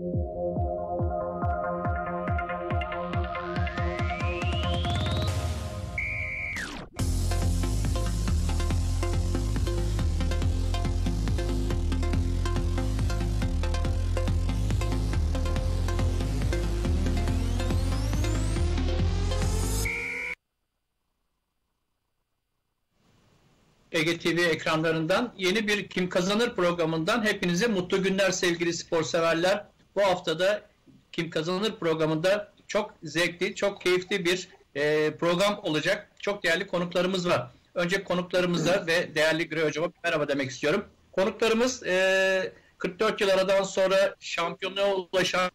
Ege TV ekranlarından yeni bir Kim Kazanır programından hepinize mutlu günler sevgili spor severler. Bu haftada Kim Kazanır programında çok zevkli, çok keyifli bir program olacak. Çok değerli konuklarımız var. Önce konuklarımıza ve değerli Güray Hocama merhaba demek istiyorum. Konuklarımız 44 yıl aradan sonra şampiyonluğa ulaşan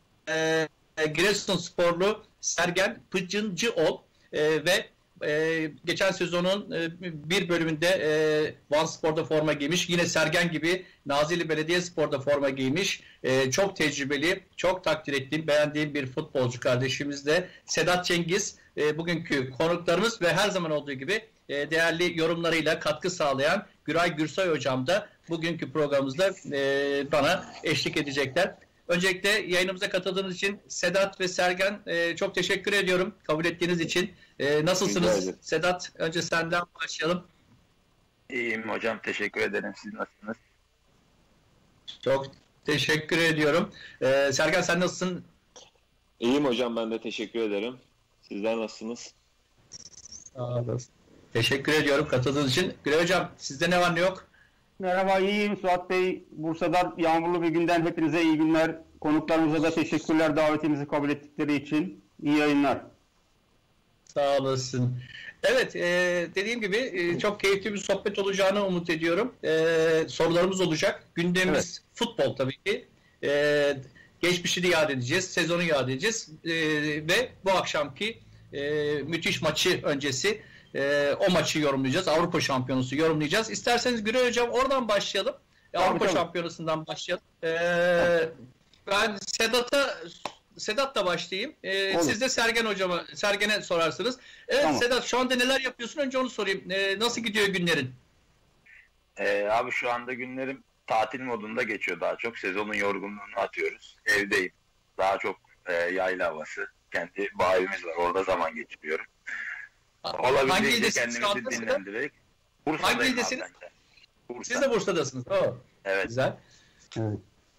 Giresunsporlu Sergen Pıcıncıoğlu ve geçen sezonun bir bölümünde Van Spor'da forma giymiş. Yine Sergen gibi Nazilli Belediyespor'da forma giymiş. Çok tecrübeli, çok takdir ettiğim, beğendiğim bir futbolcu kardeşimiz de Sedat Cengiz. Bugünkü konuklarımız ve her zaman olduğu gibi değerli yorumlarıyla katkı sağlayan Güray Gürsoy Hocam da bugünkü programımızda bana eşlik edecekler. Öncelikle yayınımıza katıldığınız için Sedat ve Sergen çok teşekkür ediyorum kabul ettiğiniz için. Nasılsınız Sedat? Önce senden başlayalım. İyiyim hocam. Teşekkür ederim. Siz nasılsınız? Çok teşekkür ediyorum. Sergen sen nasılsın? İyiyim hocam. Ben de teşekkür ederim. Sizler nasılsınız? Sağ olasın. Teşekkür ediyorum katıldığınız için. Güray Hocam sizde ne var ne yok? Merhaba, iyiyim Suat Bey. Bursa'da yağmurlu bir günden hepinize iyi günler. Konuklarımıza da teşekkürler davetimizi kabul ettikleri için. İyi yayınlar. Sağ olasın. Evet, dediğim gibi çok keyifli bir sohbet olacağını umut ediyorum. Sorularımız olacak. Gündemimiz futbol tabii ki. Geçmişini yad edeceğiz, sezonu yad edeceğiz. Ve bu akşamki müthiş maçı öncesi o maçı yorumlayacağız. Avrupa Şampiyonası yorumlayacağız. İsterseniz Güray Hocam oradan başlayalım. Avrupa Şampiyonası'ndan başlayalım. Ben Sedat'la başlayayım. Siz de Sergen'e sorarsınız. Evet tamam. Sedat şu anda neler yapıyorsun? Önce onu sorayım. Nasıl gidiyor günlerin? Abi şu anda günlerim tatil modunda geçiyor daha çok. Sezonun yorgunluğunu atıyoruz. Evdeyim. Daha çok yayla havası. Kendi bağımız var. Orada zaman geçiriyorum. Olabildiğince kendimizi dinlendirerek. Hangi ildesiniz? Siz de Bursa'dasınız. Evet. Güzel. Evet.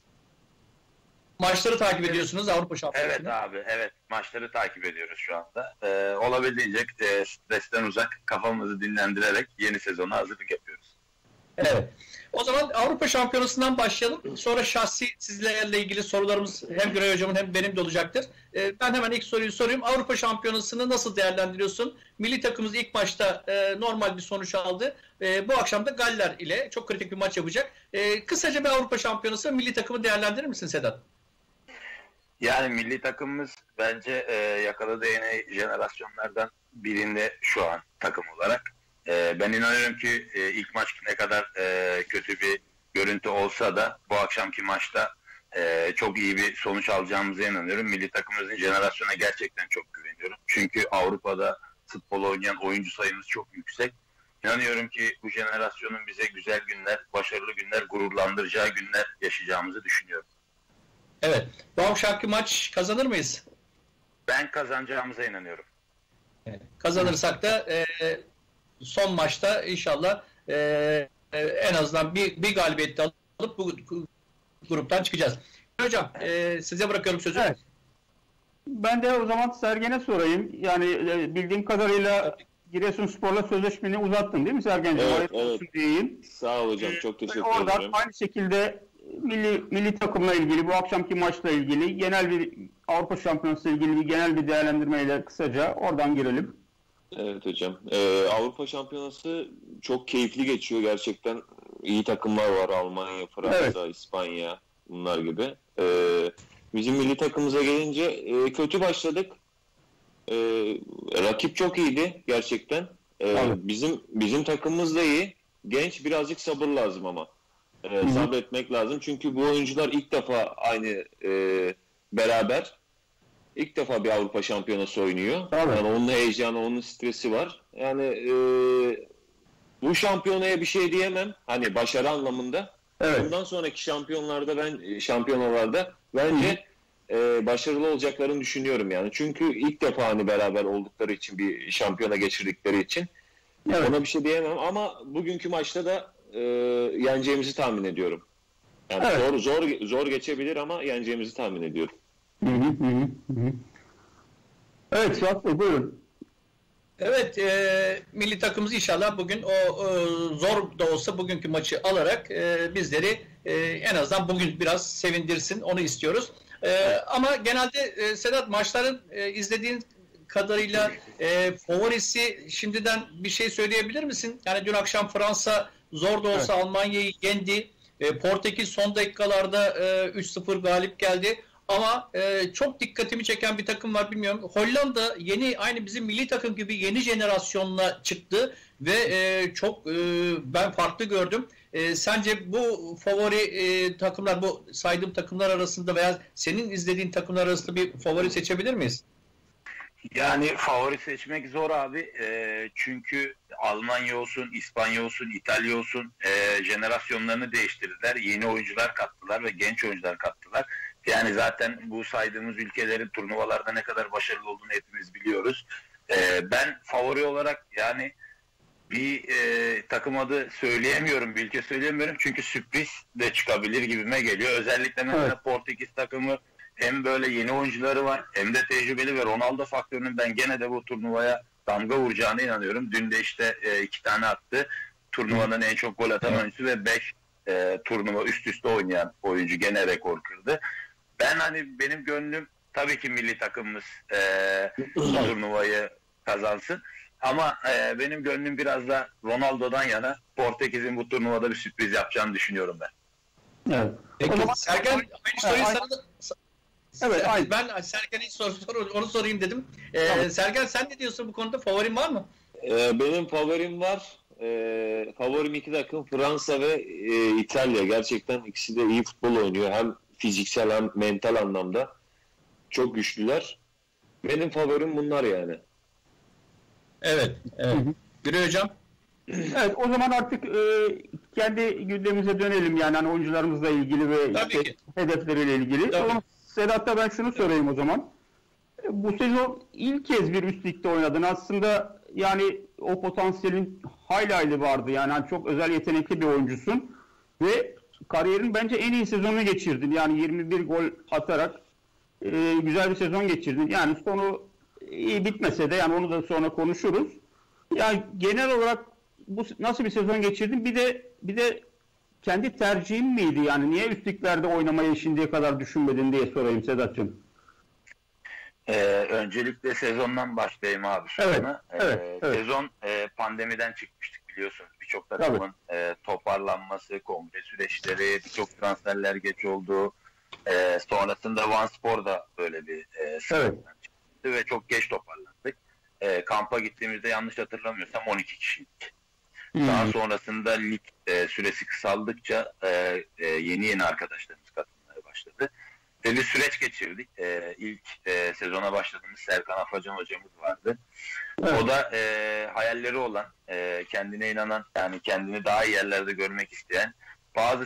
Maçları takip ediyorsunuz Avrupa Şampiyonası'nı. Evet abi, evet. Maçları takip ediyoruz şu anda. Olabildiğince stresten uzak, kafamızı dinlendirerek yeni sezona hazırlık yapıyoruz. Evet. O zaman Avrupa Şampiyonası'ndan başlayalım. Sonra şahsi sizlerle ilgili sorularımız hem Güray Hocam'ın hem benim de olacaktır. Ben hemen ilk soruyu sorayım. Avrupa Şampiyonası'nı nasıl değerlendiriyorsun? Milli takımımız ilk maçta normal bir sonuç aldı. Bu akşam da Galler ile çok kritik bir maç yapacak. Kısaca bir Avrupa Şampiyonası milli takımı değerlendirir misin Sedat? Yani milli takımımız bence yakaladığı yeni jenerasyonlardan birinde şu an takım olarak. Ben inanıyorum ki ilk maç ne kadar kötü bir görüntü olsa da bu akşamki maçta çok iyi bir sonuç alacağımıza inanıyorum. Milli takımımızın jenerasyona gerçekten çok güveniyorum. Çünkü Avrupa'da futbol oynayan oyuncu sayımız çok yüksek. İnanıyorum ki bu jenerasyonun bize güzel günler, başarılı günler, gururlandıracağı günler yaşayacağımızı düşünüyorum. Evet. Bu akşamki maç kazanır mıyız? Ben kazanacağımıza inanıyorum. Evet. Kazanırsak da son maçta inşallah en azından bir galibiyet alıp bu gruptan çıkacağız. Hocam size bırakıyorum sözü. Evet. Ben de o zaman Sergen'e sorayım. Yani bildiğim kadarıyla Giresunspor'la sözleşmeni uzattın değil mi Sergen'ciğim? Evet. Diyeyim. Sağ ol hocam. Çok teşekkür ederim. Oradan aynı şekilde milli takımla ilgili, bu akşamki maçla ilgili genel bir Avrupa Şampiyonası ile ilgili genel bir değerlendirmeyle kısaca oradan girelim. Evet hocam. Avrupa Şampiyonası çok keyifli geçiyor gerçekten. İyi takımlar var. Almanya, Fransa, İspanya bunlar gibi. Bizim milli takımımıza gelince kötü başladık. Rakip çok iyiydi gerçekten. Bizim takımımız da iyi. Genç, birazcık sabır lazım ama. Sabretmek lazım. Çünkü bu oyuncular ilk defa aynı beraber ilk defa bir Avrupa Şampiyonası oynuyor. Yani onun heyecanı, onun stresi var. Yani bu şampiyonaya bir şey diyemem. Hani başarı anlamında. Evet. Bundan sonraki şampiyonalarda bence başarılı olacaklarını düşünüyorum yani. Çünkü ilk defa hani beraber oldukları için, bir şampiyona geçirdikleri için ona bir şey diyemem ama bugünkü maçta da yeneceğimizi tahmin ediyorum. Yani zor geçebilir ama yeneceğimizi tahmin ediyorum. Evet Suat Bey, buyurun. Evet, milli takımımız inşallah bugün zor da olsa bugünkü maçı alarak bizleri en azından bugün biraz sevindirsin, onu istiyoruz. Ama genelde Sedat, maçların izlediğin kadarıyla favorisi şimdiden bir şey söyleyebilir misin? Yani dün akşam Fransa zor da olsa Almanya'yı yendi. Portekiz son dakikalarda 3-0 galip geldi. Ama çok dikkatimi çeken bir takım var, bilmiyorum. Hollanda yeni, aynı bizim milli takım gibi yeni jenerasyonla çıktı ve çok ben farklı gördüm. Sence bu favori takımlar, bu saydığım takımlar arasında veya senin izlediğin takımlar arasında bir favori seçebilir miyiz? Yani favori seçmek zor abi. Çünkü Almanya olsun, İspanya olsun, İtalya olsun jenerasyonlarını değiştirdiler. Yeni oyuncular kattılar ve genç oyuncular kattılar. Yani zaten bu saydığımız ülkelerin turnuvalarda ne kadar başarılı olduğunu hepimiz biliyoruz. Ben favori olarak yani bir takım adı söyleyemiyorum, bir ülke söyleyemiyorum. Çünkü sürpriz de çıkabilir gibime geliyor. Özellikle mesela Portekiz takımı hem böyle yeni oyuncuları var hem de tecrübeli ve Ronaldo faktörünün ben gene de bu turnuvaya damga vuracağına inanıyorum. Dün de işte 2 tane attı. Turnuvanın en çok gol atan oyuncusu ve 5 turnuva üst üste oynayan oyuncu, gene rekor kırdı. Ben hani benim gönlüm tabii ki milli takımımız bu turnuvayı kazansın. Ama benim gönlüm biraz da Ronaldo'dan yana, Portekiz'in bu turnuvada bir sürpriz yapacağını düşünüyorum ben. Evet. Peki, Sergen, aynı soruyu sana da... Evet, ben Sergen'e onu sorayım dedim. Sergen, sen ne diyorsun bu konuda? Favorin var mı? Benim favorim var. Favorim 2 takım, Fransa ve İtalya. Gerçekten ikisi de iyi futbol oynuyor. Hem fiziksel hem mental anlamda çok güçlüler. Benim favorim bunlar yani. Evet. Güray Hocam? Evet, o zaman artık kendi gündemimize dönelim yani hani oyuncularımızla ilgili ve işte hedefleriyle ilgili. O zaman Sedat'ta ben şunu sorayım o zaman. Bu sezon ilk kez bir üst ligde oynadın. Aslında yani o potansiyelin hayli vardı. Yani hani çok özel, yetenekli bir oyuncusun. Ve kariyerin bence en iyi sezonunu geçirdin. Yani 21 gol atarak güzel bir sezon geçirdin. Yani sonu iyi bitmese de, yani onu da sonra konuşuruz. Yani genel olarak bu nasıl bir sezon geçirdin? Bir de kendi tercihin miydi? Yani niye üst liglerde oynamayı şimdiye kadar düşünmedin diye sorayım Sedat'cığım. Öncelikle sezondan başlayayım abi sonra. Evet. Sezon pandemiden çıkmıştık biliyorsunuz. Birçok takımın toparlanması, kongre süreçleri, birçok transferler geç oldu. Sonrasında Vanspor da böyle bir sıkıntıdan çıktı ve çok geç toparlandık. Kampa gittiğimizde yanlış hatırlamıyorsam 12 kişiydik. Daha sonrasında lig süresi kısaldıkça yeni arkadaşlarımız katılmaya başladı. Ve bir süreç geçirdik. İlk sezona başladığımız Serkan Afacan hocamız vardı. O da hayalleri olan, kendine inanan, yani kendini daha iyi yerlerde görmek isteyen, bazı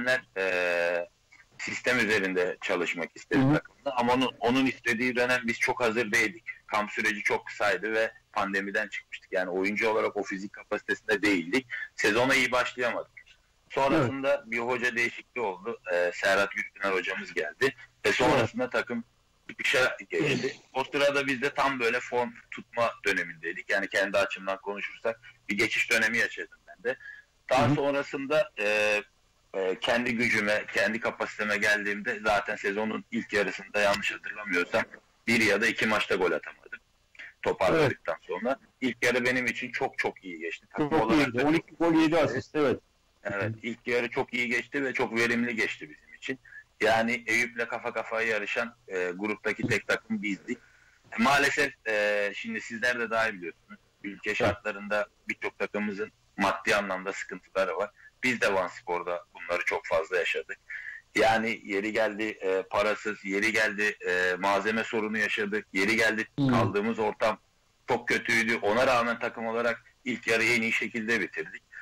sistem üzerinde çalışmak istedi takımda. Ama onun istediği dönem biz çok hazır değildik. Kamp süreci çok kısaydı ve pandemiden çıkmıştık. Yani oyuncu olarak o fizik kapasitesinde değildik. Sezona iyi başlayamadık. Sonrasında bir hoca değişikliği oldu. Serhat Gülpınar hocamız geldi. Ve sonrasında takım bir şey geldi. O sırada biz de tam böyle form tutma dönemindeydik. Yani kendi açımdan konuşursak bir geçiş dönemi yaşadım ben de. Daha sonrasında kendi gücüme, kendi kapasiteme geldiğimde zaten sezonun ilk yarısında yanlış hatırlamıyorsam 1 ya da 2 maçta gol atamadım. Toparladıktan sonra. İlk yarı benim için çok çok iyi geçti. Çok iyiydi. 12 gol 7 asist, evet. Evet, ilk yarı çok iyi geçti ve çok verimli geçti bizim için. Yani Eyüp'le kafa kafaya yarışan gruptaki tek takım bizdik. Maalesef şimdi sizler de daha iyi biliyorsunuz. Ülke şartlarında birçok takımımızın maddi anlamda sıkıntıları var. Biz de Vanspor'da bunları çok fazla yaşadık. Yani yeri geldi parasız, yeri geldi malzeme sorunu yaşadık, yeri geldi kaldığımız ortam çok kötüydü. Ona rağmen takım olarak ilk yarıyı en iyi şekilde bitirdik.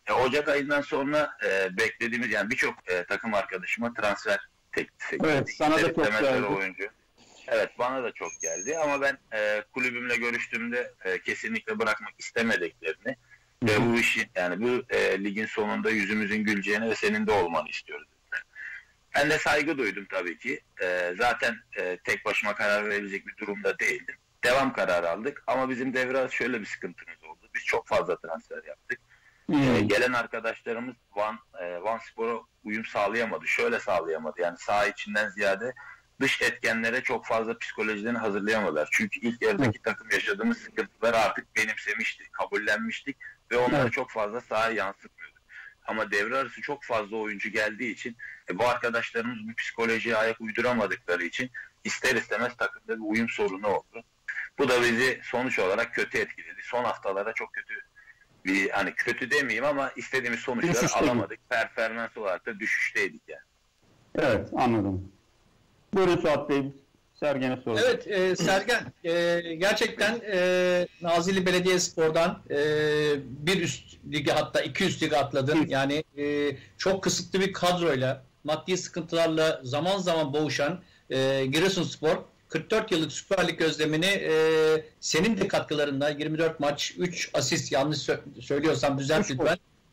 Ocak ayından sonra beklediğimiz yani birçok takım arkadaşıma transfer teklifi geldi. Evet, sana da çok geldi. Oyuncu. Evet, bana da çok geldi ama ben kulübümle görüştüğümde kesinlikle bırakmak istemediklerini ve bu işin yani bu ligin sonunda yüzümüzün güleceğini ve senin de olmanı istiyoruz. Ben de saygı duydum tabii ki. Zaten tek başıma karar verebilecek bir durumda değildim. Devam kararı aldık ama bizim devre arası şöyle bir sıkıntımız oldu. Biz çok fazla transfer yaptık. Gelen arkadaşlarımız Van Spor'a uyum sağlayamadı. Şöyle sağlayamadı. Yani saha içinden ziyade dış etkenlere çok fazla psikolojilerini hazırlayamadılar. Çünkü ilk yarıdaki takım yaşadığımız sıkıntıları artık benimsemiştik, kabullenmiştik ve onları çok fazla sahaya yansıtmıyorduk. Ama devre arası çok fazla oyuncu geldiği için bu arkadaşlarımız bu psikolojiye ayak uyduramadıkları için ister istemez takımda bir uyum sorunu oldu. Bu da bizi sonuç olarak kötü etkiledi. Son haftalara çok kötü hani kötü demeyeyim ama istediğimiz sonuçları alamadık. Performans olarak da düşüşteydik yani. Evet, anladım. Buyurun Suat Bey, Sergen'e soralım. Evet, Sergen, gerçekten Nazilli Belediyespor'dan bir üst lige hatta iki üst lige atladın. Yani çok kısıtlı bir kadroyla, maddi sıkıntılarla zaman zaman boğuşan Giresunspor 44 yıllık Süper Lig özlemini senin de katkılarında 24 maç, 3 asist, yanlış söylüyorsam düzelt lütfen.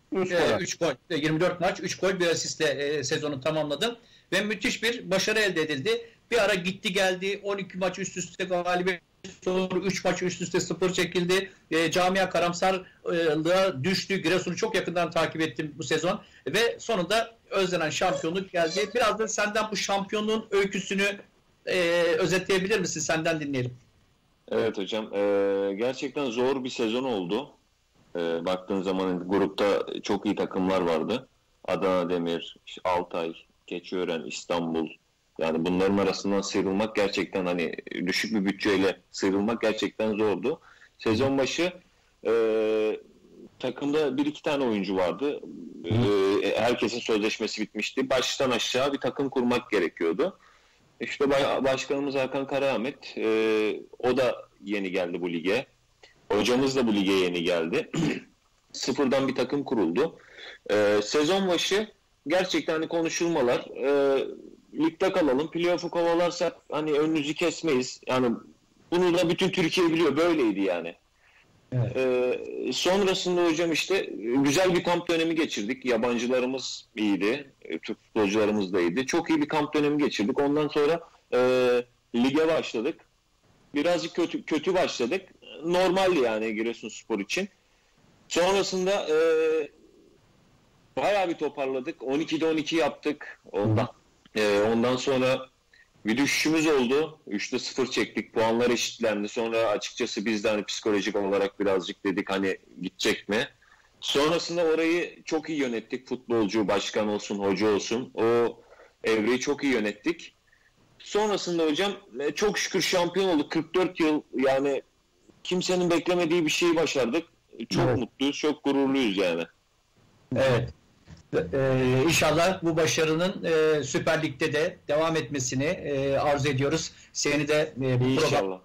3 gol, 24 maç, 3 gol, bir asistle sezonu tamamladın ve müthiş bir başarı elde edildi. Bir ara gitti geldi, 12 maç üst üste galibiyet, sonra 3 maç üst üste 0 çekildi. Camia karamsarlığa düştü. Giresun'u çok yakından takip ettim bu sezon ve sonunda özlenen şampiyonluk geldi. Biraz da senden bu şampiyonluğun öyküsünü özetleyebilir misin? Senden dinleyelim. Evet hocam. Gerçekten zor bir sezon oldu. Baktığın zaman grupta çok iyi takımlar vardı. Adana Demir, Altay, Keçiören, İstanbul. Yani bunların arasından sıyrılmak gerçekten hani düşük bir bütçeyle sıyrılmak gerçekten zordu. Sezon başı takımda bir iki tane oyuncu vardı. Herkesin sözleşmesi bitmişti. Baştan aşağı bir takım kurmak gerekiyordu. İşte başkanımız Hakan Karaahmet, o da yeni geldi bu lige. Hocamız da bu lige yeni geldi. Sıfırdan bir takım kuruldu. Sezon başı gerçekten hani konuşulmalar, ligde kalalım, playoff'u kovalarsak hani önünüzü kesmeyiz. Yani bunu da bütün Türkiye biliyor, böyleydi yani. Evet. Sonrasında hocam işte güzel bir kamp dönemi geçirdik. Yabancılarımız iyiydi, Türk futbolcularımız da iyiydi. Çok iyi bir kamp dönemi geçirdik. Ondan sonra lige başladık. Birazcık kötü başladık. Normaldi yani Giresunspor için. Sonrasında bayağı bir toparladık. 12'de 12 yaptık. Ondan sonra bir düşüşümüz oldu. 3'te 0 çektik. Puanlar eşitlendi. Sonra açıkçası biz de hani psikolojik olarak birazcık dedik hani gidecek mi? Sonrasında orayı çok iyi yönettik. Futbolcu, başkan olsun, hoca olsun. O evreyi çok iyi yönettik. Sonrasında hocam çok şükür şampiyon olduk. 44 yıl yani kimsenin beklemediği bir şeyi başardık. Çok mutluyuz, çok gururluyuz yani. Evet. İnşallah bu başarının Süper Lig'de de devam etmesini arzu ediyoruz. Seni de bu programda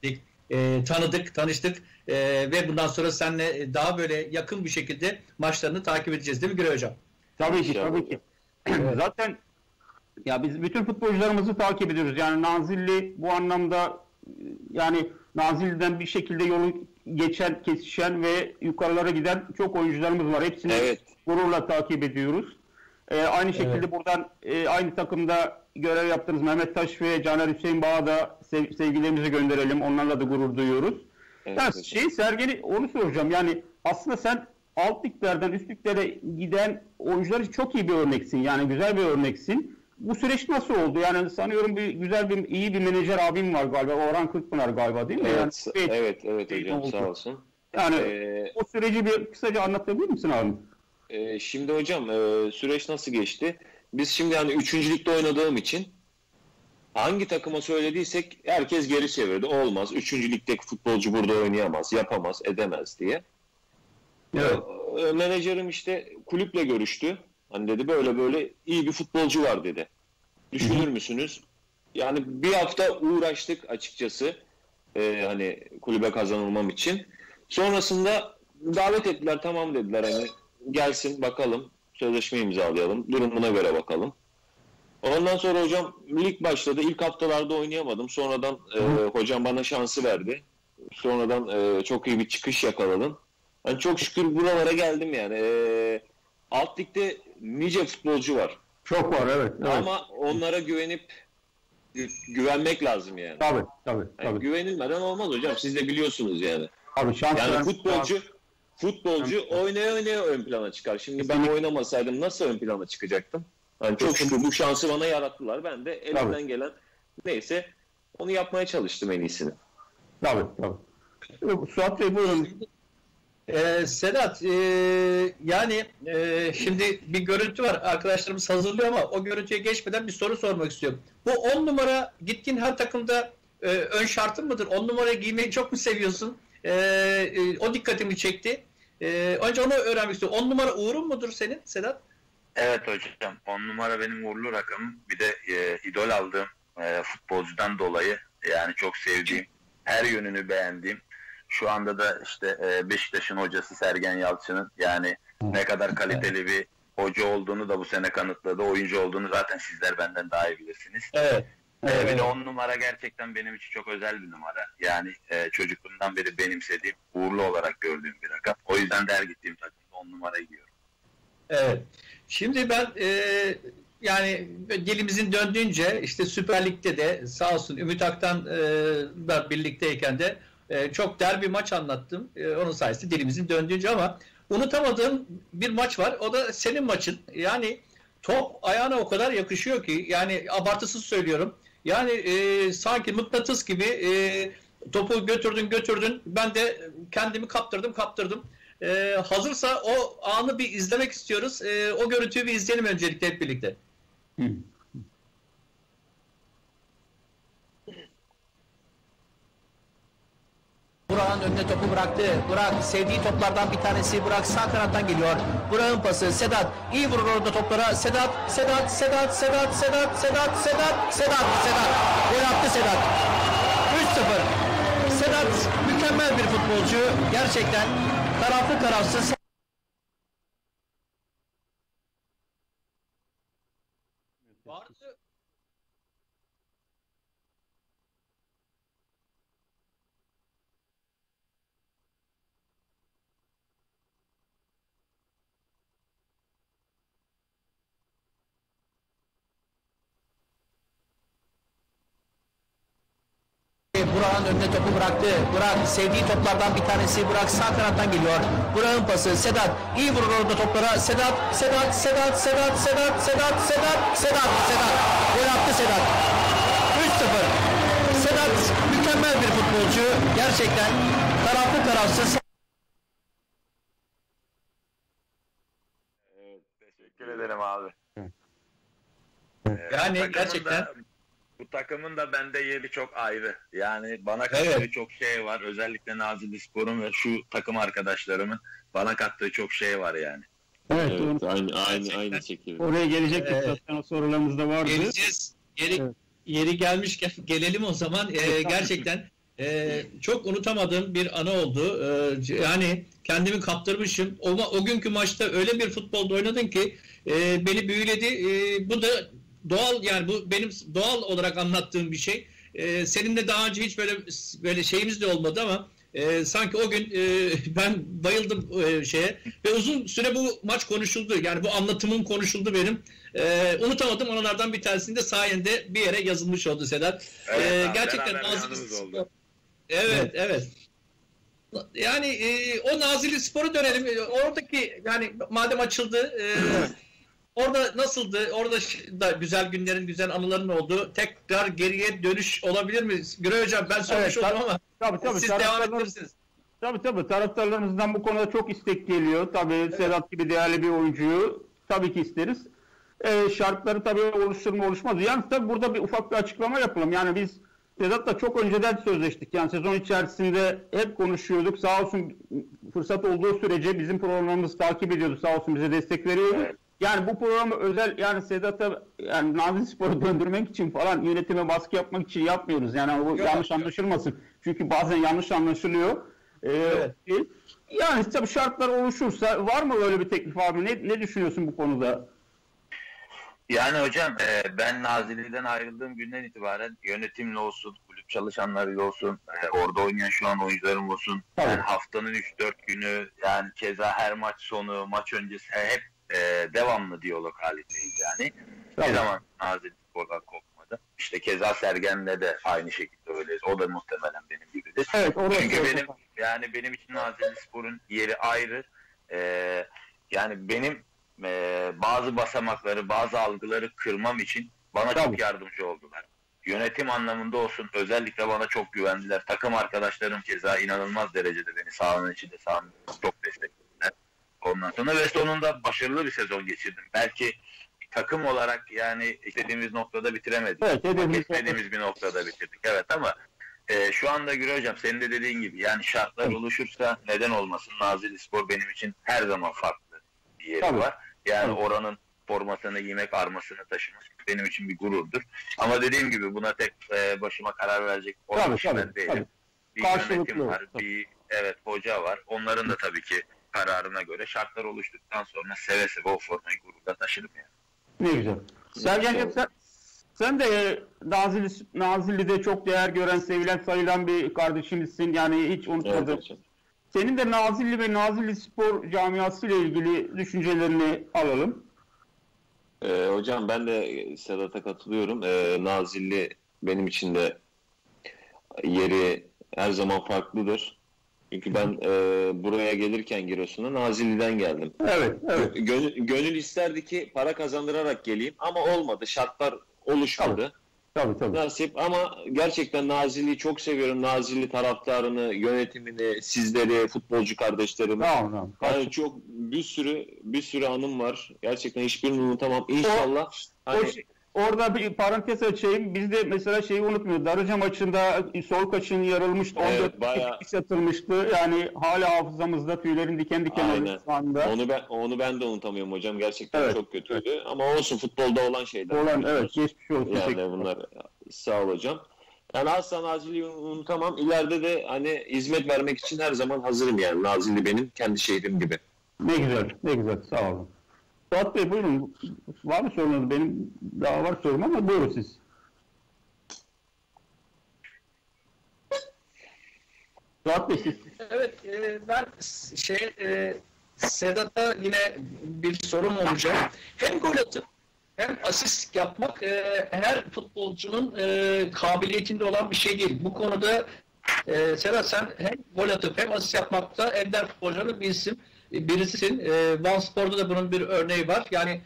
tanıdık, tanıştık ve bundan sonra seninle daha böyle yakın bir şekilde maçlarını takip edeceğiz değil mi Güray Hocam? Tabii ki, tabii ki. Zaten ya biz bütün futbolcularımızı takip ediyoruz. Yani Nazilli bu anlamda yani Nazilli'den bir şekilde yolu kesişen ve yukarılara giden çok oyuncularımız var. Hepsini gururla takip ediyoruz. Aynı şekilde buradan aynı takımda görev yaptığınız Mehmet Taş ve Caner Hüseyin Bağ'a da sevgilerimizi gönderelim. Onlarla da gurur duyuyoruz. Evet, Sergen'i onu soracağım. Yani aslında sen alt liglerden üst liglere giden oyuncular için çok iyi bir örneksin. Yani güzel bir örneksin. Bu süreç nasıl oldu? Yani sanıyorum iyi bir menajer abim var galiba. Orhan Kırkpınar galiba değil mi? Evet, yani, evet hocam sağ olsun. Yani o süreci bir kısaca anlatabilir misin abi? Şimdi hocam süreç nasıl geçti? Biz şimdi yani 3. ligde oynadığım için hangi takıma söylediysek herkes geri çevirdi. Olmaz. 3. ligdeki futbolcu burada oynayamaz, yapamaz, edemez diye. Evet. Menajerim işte kulüple görüştü. Hani dedi böyle iyi bir futbolcu var dedi. Düşünür müsünüz? Yani bir hafta uğraştık açıkçası. Hani kulübe kazanılmam için. Sonrasında davet ettiler, tamam dediler hani gelsin bakalım. Sözleşme imzalayalım. Durumuna göre bakalım. Ondan sonra hocam lig başladı. İlk haftalarda oynayamadım. Sonradan hocam bana şansı verdi. Sonradan çok iyi bir çıkış yakaladım. Yani çok şükür buralara geldim yani. Alt ligde nice futbolcu var. Çok var, evet. Ama onlara güvenmek lazım yani. Tabii. Yani güvenilmeden olmaz hocam. Siz de biliyorsunuz yani. Abi yani futbolcu oynaya ön plana çıkar. Şimdi ben oynamasaydım nasıl ön plana çıkacaktım? Yani çok şükür bu şansı bana yarattılar. Ben de elimden gelen neyse onu yapmaya çalıştım en iyisini. Tabii. Suat Bey buyurun. Sedat, yani şimdi bir görüntü var. Arkadaşlarımız hazırlıyor ama o görüntüye geçmeden bir soru sormak istiyorum. Bu 10 numara gittiğin her takımda ön şartın mıdır? 10 numara giymeyi çok mu seviyorsun? O dikkatimi çekti. Önce onu öğrenmek istiyorum. 10 numara uğrun mudur senin Sedat? Evet hocam. 10 numara benim uğurlu rakamım. Bir de idol aldığım futbolcudan dolayı yani çok sevdiğim, her yönünü beğendiğim. Şu anda da işte Beşiktaş'ın hocası Sergen Yalçın'ın yani ne kadar kaliteli bir hoca olduğunu da bu sene kanıtladı. Oyuncu olduğunu zaten sizler benden daha iyi bilirsiniz. Evet. Bir de 10 numara gerçekten benim için çok özel bir numara. Yani çocukluğumdan beri benimsediğim, uğurlu olarak gördüğüm bir rakam. O yüzden de her gittiğim takımda 10 numarayı giyiyorum. Evet. Şimdi ben yani dilimizin döndüğünce işte Süper Lig'de de sağ olsun Ümit Aktan da birlikteyken de çok derbi maç anlattım. Onun sayesinde dilimizin döndüğünce ama unutamadığım bir maç var. O da senin maçın. Yani top ayağına o kadar yakışıyor ki yani abartısız söylüyorum. Yani sanki mıknatıs gibi topu götürdün. Ben de kendimi kaptırdım. Hazırsa o anı bir izlemek istiyoruz. O görüntüyü bir izleyelim öncelikle hep birlikte. Burak'ın önüne topu bıraktı. Burak sevdiği toplardan bir tanesi. Burak sağ kanattan geliyor. Burak'ın pası. Sedat iyi vurur orada toplara. Sedat. Gol attı Sedat. 3-0. Sedat mükemmel bir futbolcu. Gerçekten taraflı tarafsız. Burak'ın önüne topu bıraktı. Burak sevdiği toplardan bir tanesi. Burak sağ kanattan geliyor. Burak'ın pası. Sedat iyi vurur orada toplara. Sedat. Gol attı Sedat. 3-0. Sedat mükemmel bir futbolcu. Gerçekten taraflı tarafsız. Evet, teşekkür ederim abi. Yani gerçekten bu takımın da bende yeri çok ayrı. Yani bana kattığı çok şey var. Özellikle Nazillispor'un ve şu takım arkadaşlarımın bana kattığı çok şey var yani. Evet aynı şekilde. Oraya gelecek zaten sorularımız da vardı. Geleceğiz. Yeri gelmişken gelelim o zaman. Gerçekten çok unutamadığım bir anı oldu. Yani kendimi kaptırmışım. O günkü maçta öyle bir futbolda oynadın ki beni büyüledi. Bu da doğal, yani bu benim doğal olarak anlattığım bir şey. Seninle daha önce hiç böyle şeyimiz de olmadı ama sanki o gün ben bayıldım şeye ve uzun süre bu maç konuşuldu. Yani bu anlatımım konuşuldu benim. Unutamadığım anılardan bir tanesinde sayende bir yere yazılmış oldu Sedat. Gerçekten Nazilli. Evet. Yani o Nazilli Spor'a dönelim. Oradaki yani madem açıldı orada nasıldı? Orada da güzel günlerin, güzel anıların oldu. Tekrar geriye dönüş olabilir mi? Güray Hocam ben sormuş oldum ama tabii, siz devam ettirirsiniz. Tabii. Taraftarlarımızdan bu konuda çok istek geliyor. Tabii Sedat gibi değerli bir oyuncuyu tabii ki isteriz. Şartları tabii oluşmaz. Yalnız tabii burada bir ufak bir açıklama yapalım. Yani biz Sedat'la çok önceden sözleştik. Yani sezon içerisinde hep konuşuyorduk. Sağ olsun fırsat olduğu sürece bizim programlarımızı takip ediyordu. Sağ olsun bize destek veriyordu. Evet. Yani bu programı özel yani Sedat'a yani Nazillispor'u döndürmek için falan yönetime baskı yapmak için yapmıyoruz. Yani o yanlış anlaşılmasın. Çünkü bazen yanlış anlaşılıyor. Evet. Yani tabii şartlar oluşursa var mı öyle bir teklif abi? Ne düşünüyorsun bu konuda? Yani hocam ben Nazilli'den ayrıldığım günden itibaren yönetimle olsun, kulüp çalışanlarıyla olsun, orada oynayan şu an oyuncularım olsun, yani haftanın 3-4 günü, yani keza her maç sonu, maç öncesi hep devamlı diyalog halindeyiz yani. Bir zaman Nazilli Spor'dan kopmadı. İşte keza Sergen'le de aynı şekilde öyleyiz. O da muhtemelen benim gibidir. Evet, çünkü benim için Nazilli Spor'un yeri ayrı. Yani benim bazı basamakları, bazı algıları kırmam için bana çok yardımcı oldular. Yönetim anlamında olsun, özellikle bana çok güvendiler. Takım arkadaşlarım keza inanılmaz derecede beni sahanın içinde, sahanın çok desteklediler. Ondan sonra ve sonunda başarılı bir sezon geçirdim. Belki takım olarak yani istediğimiz noktada bitiremedik. Evet, istediğimiz bir noktada bitirdik. Evet ama şu anda Güray Hocam senin de dediğin gibi yani şartlar oluşursa neden olmasın, Nazilli Spor benim için her zaman farklı bir yeri var. Yani oranın formasını giymek, armasını taşımak benim için bir gururdur. Ama dediğim gibi buna tek başıma karar verecek olan kişi ben değilim. Bir yönetim var, bir hoca var. Onların da tabii ki kararına göre şartlar oluştuktan sonra seve seve o formayı gururla taşırım yani. Ne güzel. Sergen'cim sen de Nazilli'de çok değer gören, sevilen, sayılan bir kardeşimizsin. Yani hiç unutmadım. Evet, senin de Nazilli ve Nazilli Spor camiası ile ilgili düşüncelerini alalım. Hocam ben de Sedat'a katılıyorum. Nazilli benim için de yeri her zaman farklıdır. Çünkü ben buraya gelirken Giresun'a Nazilli'den geldim. Evet. Gönül isterdi ki para kazandırarak geleyim ama olmadı. Şartlar oluşmadı. Tabii. Nasip ama gerçekten Nazilli'yi çok seviyorum. Nazilli taraftarını, yönetimini, sizleri, futbolcu kardeşlerimi. Tamam. Yani çok bir sürü anım var. Gerçekten hiçbirini unutamam. İnşallah. Orada bir parantez açayım. Biz de mesela şeyi unutmuyoruz. Darıca maçında sol kaşın yarılmıştı. 14 bayağı atılmıştı. Yani hala hafızamızda, tüylerin diken diken oluyor. Onu ben de unutamıyorum hocam. Gerçekten çok kötüydü. Ama olsun, futbolda olan şeyler. Geçmiş olsun. Yani bunlar sağ ol hocam. Yani asla Nazilli'yi unutamam. İleride de hani hizmet vermek için her zaman hazırım yani. Nazilli benim kendi şehrim gibi. Ne güzel. Sağ olun. Suat Bey buyurun. Var mı sorunuz? Benim daha var sorum ama buyurun siz. Suat Bey siz. Evet, ben Sedat'a yine bir sorum olacak. Hem gol atıp hem asist yapmak her futbolcunun kabiliyetinde olan bir şey değil. Bu konuda Sedat sen hem gol atıp hem asist yapmakta ender futbolcuların birisisin. Van Spor'da da bunun bir örneği var. Yani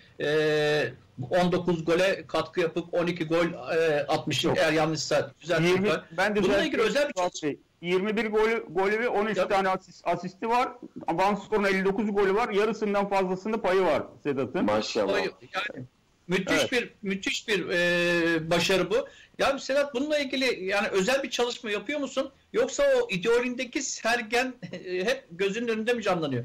19 gole katkı yapıp 12 gol atmış. Eğer yanlışsa düzeltmek var. Bununla ilgili özel bir şey. 21 golü ve 13 tane asisti var. Van Spor'un 59 golü var. Yarısından fazlasının payı var Sedat'ın. Maşallah. Yani müthiş bir başarı bu. Ya Sedat bununla ilgili yani özel bir çalışma yapıyor musun? Yoksa o ideolindeki Sergen hep gözünün önünde mi canlanıyor?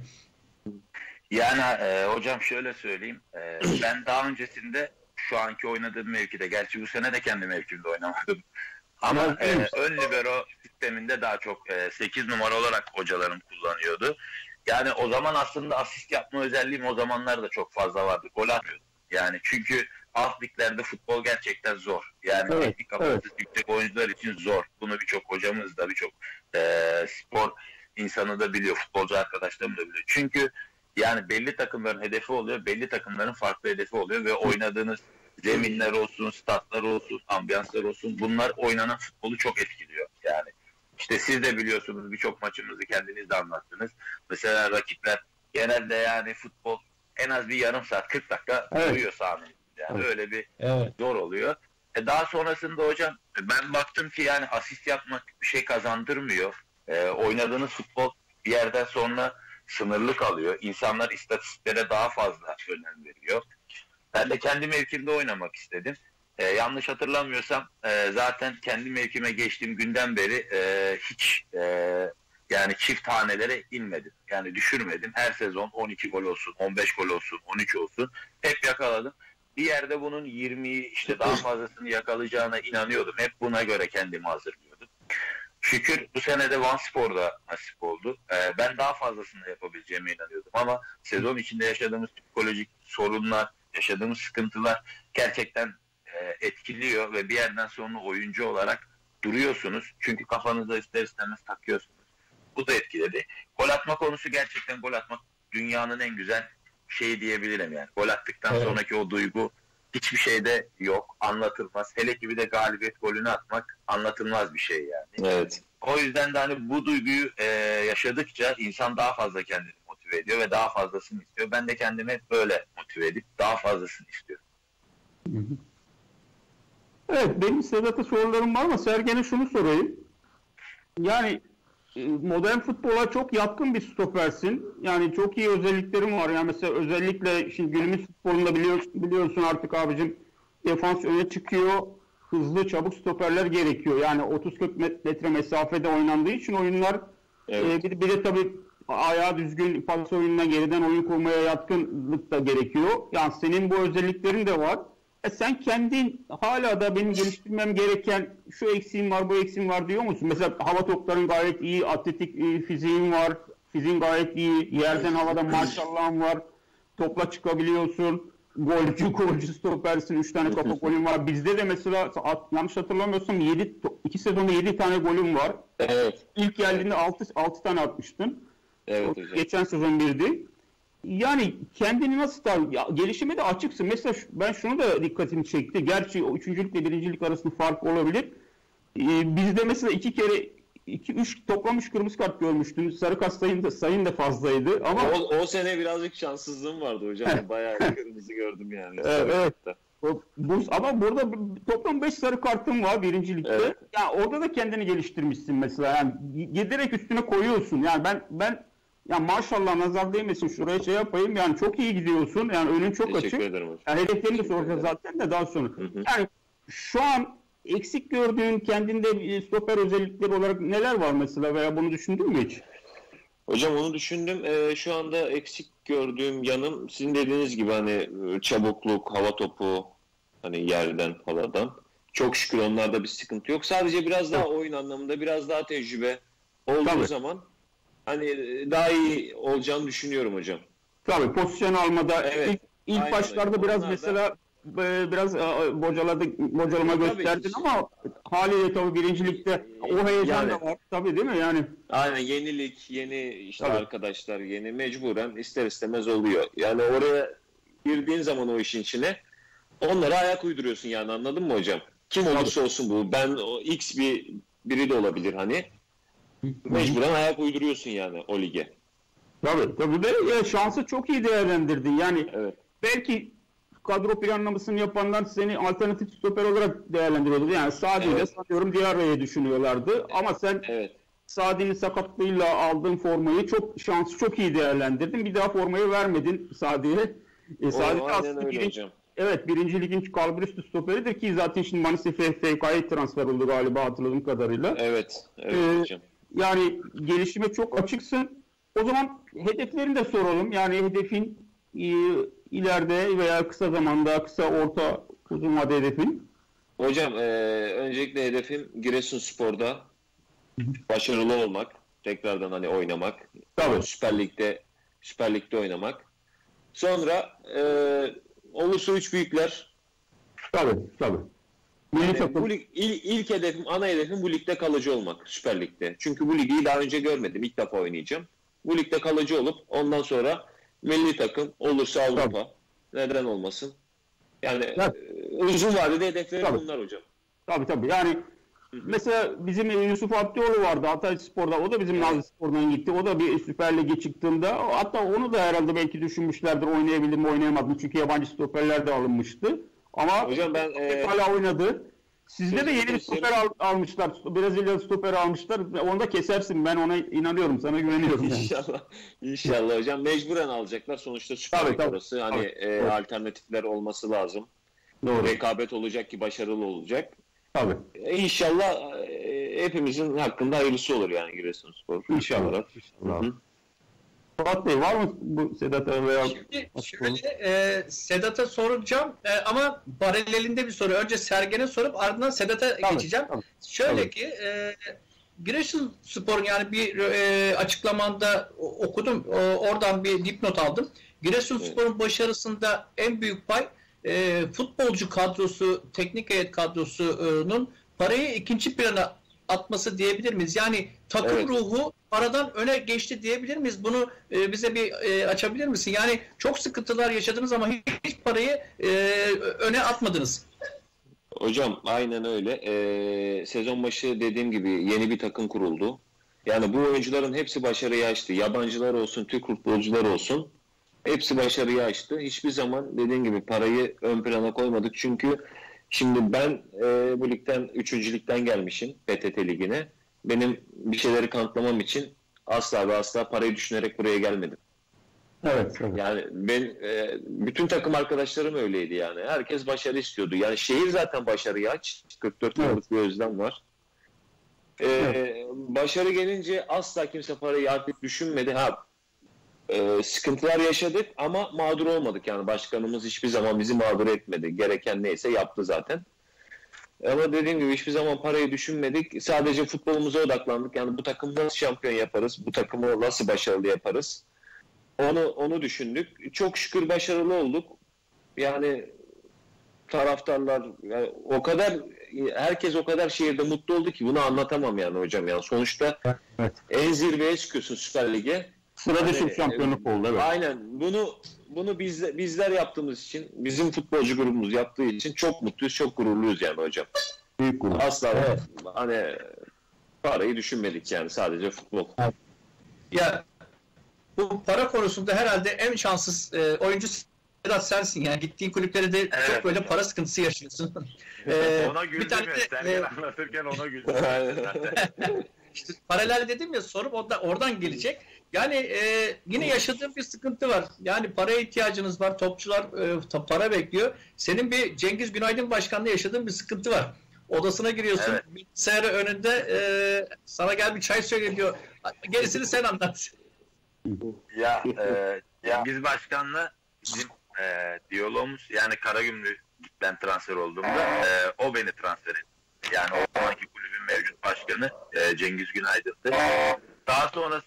Yani hocam şöyle söyleyeyim. Ben daha öncesinde şu anki oynadığım mevkide, gerçi bu sene de kendi mevkimde oynamadım. Ama ön libero sisteminde daha çok 8 numara olarak hocalarım kullanıyordu. Yani o zaman aslında asist yapma özelliğim o zamanlar da çok fazla vardı. Gol atmıyordum. Yani çünkü alt liglerde futbol gerçekten zor. Yani teknik kapasitesi yüksek oyuncular için zor. Bunu birçok hocamız da birçok spor insanı da biliyor. Futbolcu arkadaşlarım da biliyor. Çünkü yani belli takımların hedefi oluyor. Belli takımların farklı hedefi oluyor ve oynadığınız zeminler olsun, statlar olsun, ambiyanslar olsun, bunlar oynanan futbolu çok etkiliyor. Yani işte siz de biliyorsunuz, birçok maçımızı kendiniz de anlattınız. Mesela rakipler genelde yani futbol en az bir yarım saat 40 dakika duruyor sahnede. Yani öyle bir zor oluyor. Daha sonrasında hocam ben baktım ki yani asist yapmak bir şey kazandırmıyor. Oynadığınız futbol bir yerden sonra sınırlı kalıyor. İnsanlar istatistiklere daha fazla önem veriyor. Ben de kendi mevkimde oynamak istedim. Yanlış hatırlamıyorsam zaten kendi mevkime geçtiğim günden beri hiç yani çift hanelere inmedim. Yani düşürmedim. Her sezon 12 gol olsun, 15 gol olsun, 13 olsun. Hep yakaladım. Bir yerde bunun 20'yi işte daha fazlasını yakalayacağına inanıyordum. Hep buna göre kendimi hazırlıyordum. Şükür bu sene de Vanspor'da nasip oldu. Ben daha fazlasını yapabileceğime inanıyordum ama sezon içinde yaşadığımız psikolojik sorunlar, yaşadığımız sıkıntılar gerçekten etkiliyor ve bir yerden sonra oyuncu olarak duruyorsunuz. Çünkü kafanıza ister istemez takıyorsunuz. Bu da etkiledi. Gol atma konusu, gerçekten gol atmak dünyanın en güzel şeyi diyebilirim yani. Gol attıktan sonraki o duygu hiçbir şeyde yok, anlatılmaz. Hele ki bir de galibiyet golünü atmak anlatılmaz bir şey yani. Evet. O yüzden de hani bu duyguyu yaşadıkça insan daha fazla kendini motive ediyor ve daha fazlasını istiyor. Ben de kendimi hep böyle motive edip daha fazlasını istiyorum. Evet, benim Sedat'a sorularım var ama Sergen'e şunu sorayım. Yani modern futbola çok yatkın bir stopersin. Yani çok iyi özelliklerin var. Yani mesela özellikle şimdi günümüz futbolunda biliyorsun artık abicim, defans öne çıkıyor. Hızlı, çabuk stoperler gerekiyor. Yani 30-40 metre mesafede oynandığı için oyunlar bir de tabii ayağı düzgün pas oyununa, geriden oyun kurmaya yatkınlık da gerekiyor. Yani senin bu özelliklerin de var. Sen kendin hala da benim geliştirmem gereken şu eksiğim var, bu eksiğim var diyor musun? Mesela hava topların gayet iyi, atletik fiziğin var, fiziğin gayet iyi, yerden havada maşallahın var, topla çıkabiliyorsun, golcü stopersin, 3 tane kafa golün var. Bizde de mesela yanlış hatırlamıyorsam 2 sezonda 7 tane golüm var. Evet. İlk geldiğinde 6 tane atmıştın. Evet hocam. Geçen sezon 1'di. Yani kendini nasıl gelişime de açıksın. Mesela ben şunu da dikkatimi çekti. Gerçi o üçüncülükle birincilik arasında fark olabilir. Bizde mesela 3 toplam 3 kırmızı kart görmüştün. Sarı kart sayın da fazlaydı. Ama o sene birazcık şanssızlığım vardı hocam. Bayağı kırmızı gördüm yani. Evet. Ama burada toplam 5 sarı kartın var birincilikte. Evet. Yani orada da kendini geliştirmişsin mesela. Yani giderek üstüne koyuyorsun. Yani ben ya maşallah, nazar değmesin, şuraya şey yapayım. Yani çok iyi gidiyorsun. Yani önün çok açık. Teşekkür ederim hocam. Yani hedeflerini de soracağız zaten de daha sonra. Yani şu an eksik gördüğün kendinde stoper özellikleri olarak neler var mesela, veya bunu düşündün mü hiç? Hocam onu düşündüm. Şu anda eksik gördüğüm yanım sizin dediğiniz gibi hani çabukluk, hava topu, hani yerden, havadan. Çok şükür onlarda bir sıkıntı yok. Sadece biraz daha oyun anlamında biraz daha tecrübe olduğu zaman hani daha iyi olacağını düşünüyorum hocam. Tabii pozisyon almada ilk Aynen başlarda öyle. biraz Onlar mesela biraz bocalama gösterdin ama haliyle tabii birincilikte o heyecan da var tabii, değil mi yani? Aynen, yenilik, yeni işte tabii. Arkadaşlar, yeni, mecburen ister istemez oluyor. Yani oraya girdiğin zaman o işin içine onlara ayak uyduruyorsun yani, anladın mı hocam? Kim olursa olsun bu. Ben o X biri de olabilir hani. Mecburen ayak uyduruyorsun yani o lige. Tabii de şansı çok iyi değerlendirdin. Yani belki kadro planlamasını yapanlar seni alternatif stoper olarak değerlendiriyordu. Yani Sadi'yle sanıyorum Diarra'yı düşünüyorlardı. Ama sen Sadi'nin sakatlığıyla aldığın formayı şansı çok iyi değerlendirdin. Bir daha formayı vermedin Sadi'ye. Sadi aslında birinci ligin kalburüstü stoperidir ki zaten şimdi Manisa FK'ya transfer oldu galiba, hatırladığım kadarıyla. Evet hocam. Yani gelişime çok açıksın. O zaman hedeflerini de soralım. Yani hedefin ileride veya kısa zamanda, kısa, orta, uzun vade hedefin? Hocam öncelikle hedefim Giresunspor'da başarılı olmak. Tekrardan hani oynamak. Tabii. Süper Lig'de oynamak. Sonra olursa 3 büyükler. Tabii. Yani bu lig, ilk hedefim, ana hedefim bu ligde kalıcı olmak, Süper Lig'de. Çünkü bu ligi daha önce görmedim. İlk defa oynayacağım. Bu ligde kalıcı olup ondan sonra milli takım, olursa Avrupa. Tabii. Neden olmasın? Yani uzun vadede hedeflerim bunlar hocam. Tabii. Yani mesela bizim Yusuf Abdioğlu vardı Hatayspor'da. O da bizim Nazlı Spor'dan gitti. O da bir Süper Lig'e çıktığında, hatta onu da herhalde belki düşünmüşlerdir, oynayabilir mi oynayamadı mı? Çünkü yabancı stoperler de alınmıştı. Ama hocam hala oynadı. Sizde de yeni bir stoper almışlar. Brezilya stoper almışlar. Onu da kesersin. Ben ona inanıyorum. Sana güveniyorum. Yani. İnşallah hocam. Mecburen alacaklar. Sonuçta Süper Lig orası. Hani alternatifler olması lazım. Doğru. Rekabet olacak ki başarılı olacak. Tabii. İnşallah hepimizin hakkında hayırlısı olur yani Giresunspor. İnşallah. Fuat Bey, var mı bu Sedat'a veya... Şimdi şöyle Sedat'a soracağım ama paralelinde bir soru. Önce Sergen'e sorup ardından Sedat'a geçeceğim. Şöyle ki Giresunspor'un yani bir açıklamanda okudum. Oradan bir dipnot aldım. Giresunspor'un başarısında en büyük pay futbolcu kadrosu, teknik heyet kadrosunun parayı ikinci plana atması diyebilir miyiz? Yani takım ruhu paradan öne geçti diyebilir miyiz? Bunu bize bir açabilir misin? Yani çok sıkıntılar yaşadınız ama hiç parayı öne atmadınız. Hocam aynen öyle. Sezon başı dediğim gibi yeni bir takım kuruldu. Yani bu oyuncuların hepsi başarıyı açtı. Yabancılar olsun, Türk futbolcular olsun. Hepsi başarıyı açtı. Hiçbir zaman dediğim gibi parayı ön plana koymadık. Çünkü şimdi ben bu ligden 3. ligden gelmişim PTT Ligi'ne. Benim bir şeyleri kanıtlamam için asla ve asla parayı düşünerek buraya gelmedim. Evet. Yani ben bütün takım arkadaşlarım öyleydi yani. Herkes başarı istiyordu. Yani şehir zaten başarıyı aç. 44 yıllık bir özlem var. Başarı gelince asla kimse parayı artık düşünmedi. Sıkıntılar yaşadık ama mağdur olmadık. Yani başkanımız hiçbir zaman bizi mağdur etmedi. Gereken neyse yaptı zaten. Ama dediğim gibi hiçbir zaman parayı düşünmedik. Sadece futbolumuza odaklandık. Yani bu takımı nasıl şampiyon yaparız? Bu takımı nasıl başarılı yaparız? Onu düşündük. Çok şükür başarılı olduk. Yani taraftarlar yani herkes o kadar şehirde mutlu oldu ki bunu anlatamam yani hocam. Yani sonuçta en zirveye çıkıyorsun Süper Lig'e. Sıra dışı şampiyonluk oldu. Evet. Aynen. Bunu bizler yaptığımız için, bizim futbolcu grubumuz yaptığı için çok mutluyuz, çok gururluyuz yani hocam. Büyük gurur. Asla hani parayı düşünmedik yani sadece futbol. Ya bu para konusunda herhalde en şanssız oyuncu Sedat sensin yani gittiğin kulüplere de çok böyle para sıkıntısı yaşıyorsun. Ona güldüm ya. Sen anlatırken ona güldüm. İşte paralel dedim ya sorup oradan gelecek. Yani yine yaşadığım bir sıkıntı var. Yani paraya ihtiyacınız var. Topçular para bekliyor. Senin bir Cengiz Günaydın Başkan'la yaşadığın bir sıkıntı var. Odasına giriyorsun. Evet. Bilgisayarı önünde sana gel bir çay söyle diyor. Gerisini sen anlat. Cengiz Başkan'la bizim diyalogumuz yani Karagümrük'ten transfer olduğumda o beni transfer etti. Yani o zamanki kulübün mevcut başkanı Cengiz Günaydın'dı. Daha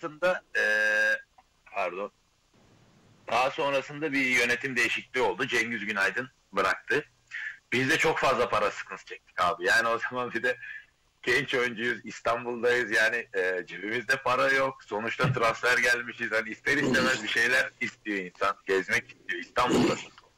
sonrasında bir yönetim değişikliği oldu. Cengiz Günaydın bıraktı. Biz de çok fazla para sıkıntısı çektik abi. Yani o zaman bir de genç oyuncuyuz, İstanbul'dayız yani cebimizde para yok. Sonuçta transfer gelmişiz. Hani ister istemez bir şeyler istiyor insan. Gezmek istiyor. İstanbul'da.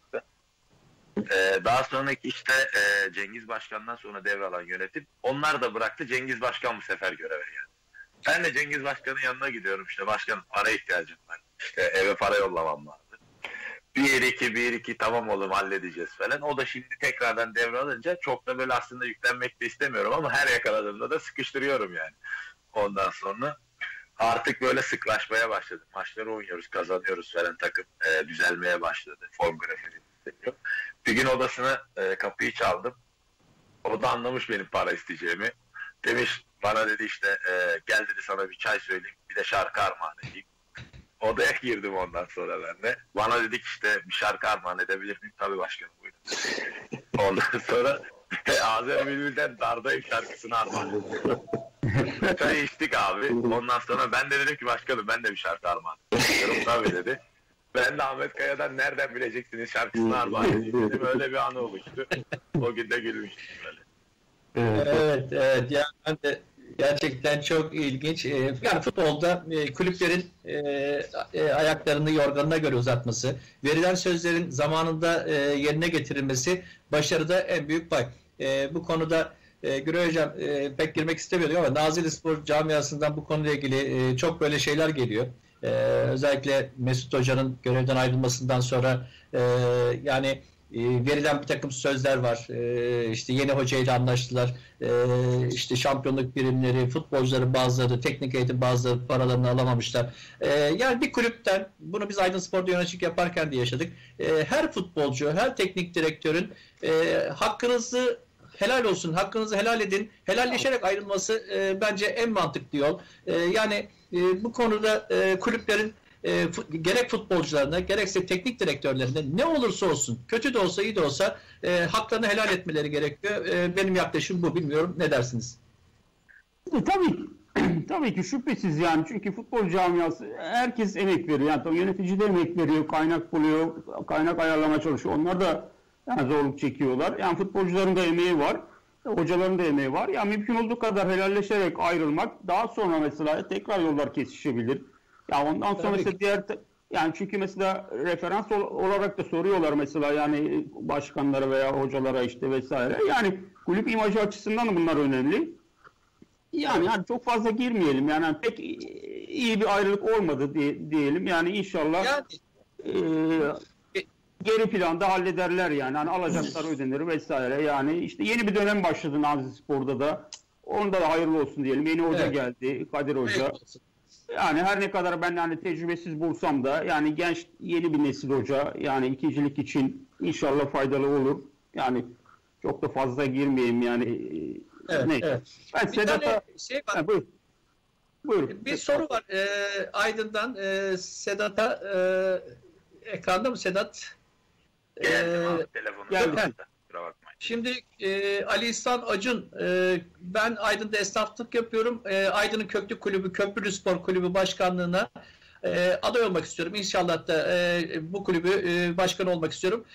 Daha sonraki işte Cengiz Başkan'dan sonra devralan yönetim. Onlar da bıraktı. Cengiz Başkan bu sefer göreve geldi. Ben de Cengiz Başkan'ın yanına gidiyorum işte. Başkanım para ihtiyacım var. İşte eve para yollamam lazım. 1-2 tamam oğlum halledeceğiz falan. O da şimdi tekrardan devralınca çok da böyle aslında yüklenmek de istemiyorum ama her yakaladığımda da sıkıştırıyorum yani. Ondan sonra artık böyle sıklaşmaya başladı. Maçları oynuyoruz, kazanıyoruz falan takım düzelmeye başladı. Form grafiği isteniyor. Bir gün odasına kapıyı çaldım. O da anlamış benim para isteyeceğimi. Demiş bana dedi işte gel dedi sana bir çay söyleyeyim bir de şarkı armağan edeyim. Odaya girdim ondan sonra ben de. Bana dedik işte bir şarkı armağan edebilir miyim? Tabii başkanım buyurun. Ondan sonra Azer Bülbül'den Dardayım şarkısını armağan ettim. Çay içtik abi. Ondan sonra ben de dedim ki başkanım ben de bir şarkı armağan ediyorum. Tabii dedi. Ben de Ahmet Kaya'dan nereden bileceksiniz şarkısını armağan edeyim dedim. Öyle bir anı oluştu. O gün de gülmüştüm böyle. Evet. Yani ben de gerçekten çok ilginç. Yani futbolda kulüplerin ayaklarını yorganına göre uzatması, verilen sözlerin zamanında yerine getirilmesi başarıda en büyük pay. Bu konuda Güray Hocam pek girmek istemiyordum ama Nazillispor camiasından bu konuyla ilgili çok böyle şeyler geliyor. Özellikle Mesut Hoca'nın görevden ayrılmasından sonra yani verilen bir takım sözler var. İşte yeni hocayla anlaştılar. İşte şampiyonluk birimleri, futbolcuların bazıları, teknik eğitim bazıları paralarını alamamışlar. Yani bir kulüpten, bunu biz Aydınspor'da yöneticilik yaparken de yaşadık. Her futbolcu, her teknik direktörün hakkınızı helal olsun, hakkınızı helal edin, helalleşerek ayrılması bence en mantıklı yol. Yani bu konuda kulüplerin gerek futbolcularına gerekse teknik direktörlerine ne olursa olsun, kötü de olsa iyi de olsa haklarını helal etmeleri gerekiyor. Benim yaklaşımım bu. Bilmiyorum. Ne dersiniz? Tabii Tabii ki şüphesiz yani, çünkü futbol camiası herkes emek veriyor. Yani tabii yönetici de emek veriyor, kaynak buluyor, kaynak ayarlama çalışıyor. Onlar da yani zorluk çekiyorlar. Yani futbolcuların da emeği var, hocaların da emeği var. Yani mümkün olduğu kadar helalleşerek ayrılmak, daha sonra mesela tekrar yollar kesişebilir. Ya ondan sonra Tabii mesela yani çünkü mesela referans olarak da soruyorlar mesela, yani başkanlara veya hocalara işte vesaire. Yani kulüp imajı açısından da bunlar önemli. Yani çok fazla girmeyelim. Yani pek iyi bir ayrılık olmadı diyelim. Yani inşallah geri planda hallederler yani. Hani alacaklar ödenir vesaire. Yani işte yeni bir dönem başladı Nazillispor'da da. Onda da hayırlı olsun diyelim. Yeni hoca geldi, Kadir Hoca. Yani her ne kadar ben hani tecrübesiz bulsam da yani genç yeni bir nesil hoca, yani ikincilik için inşallah faydalı olur. Yani çok da fazla girmeyeyim yani. Evet. Ben Sedat'a Şey var. Buyurun. Bir soru var Aydın'dan Sedat'a, ekranda mı Sedat? Telefonu geldi. Şimdi Ali İhsan Acun, ben Aydın'da esnaflık yapıyorum. Aydın'ın Köklü Kulübü, Köprülüspor Kulübü Başkanlığı'na aday olmak istiyorum. İnşallah da bu kulübü başkan olmak istiyorum.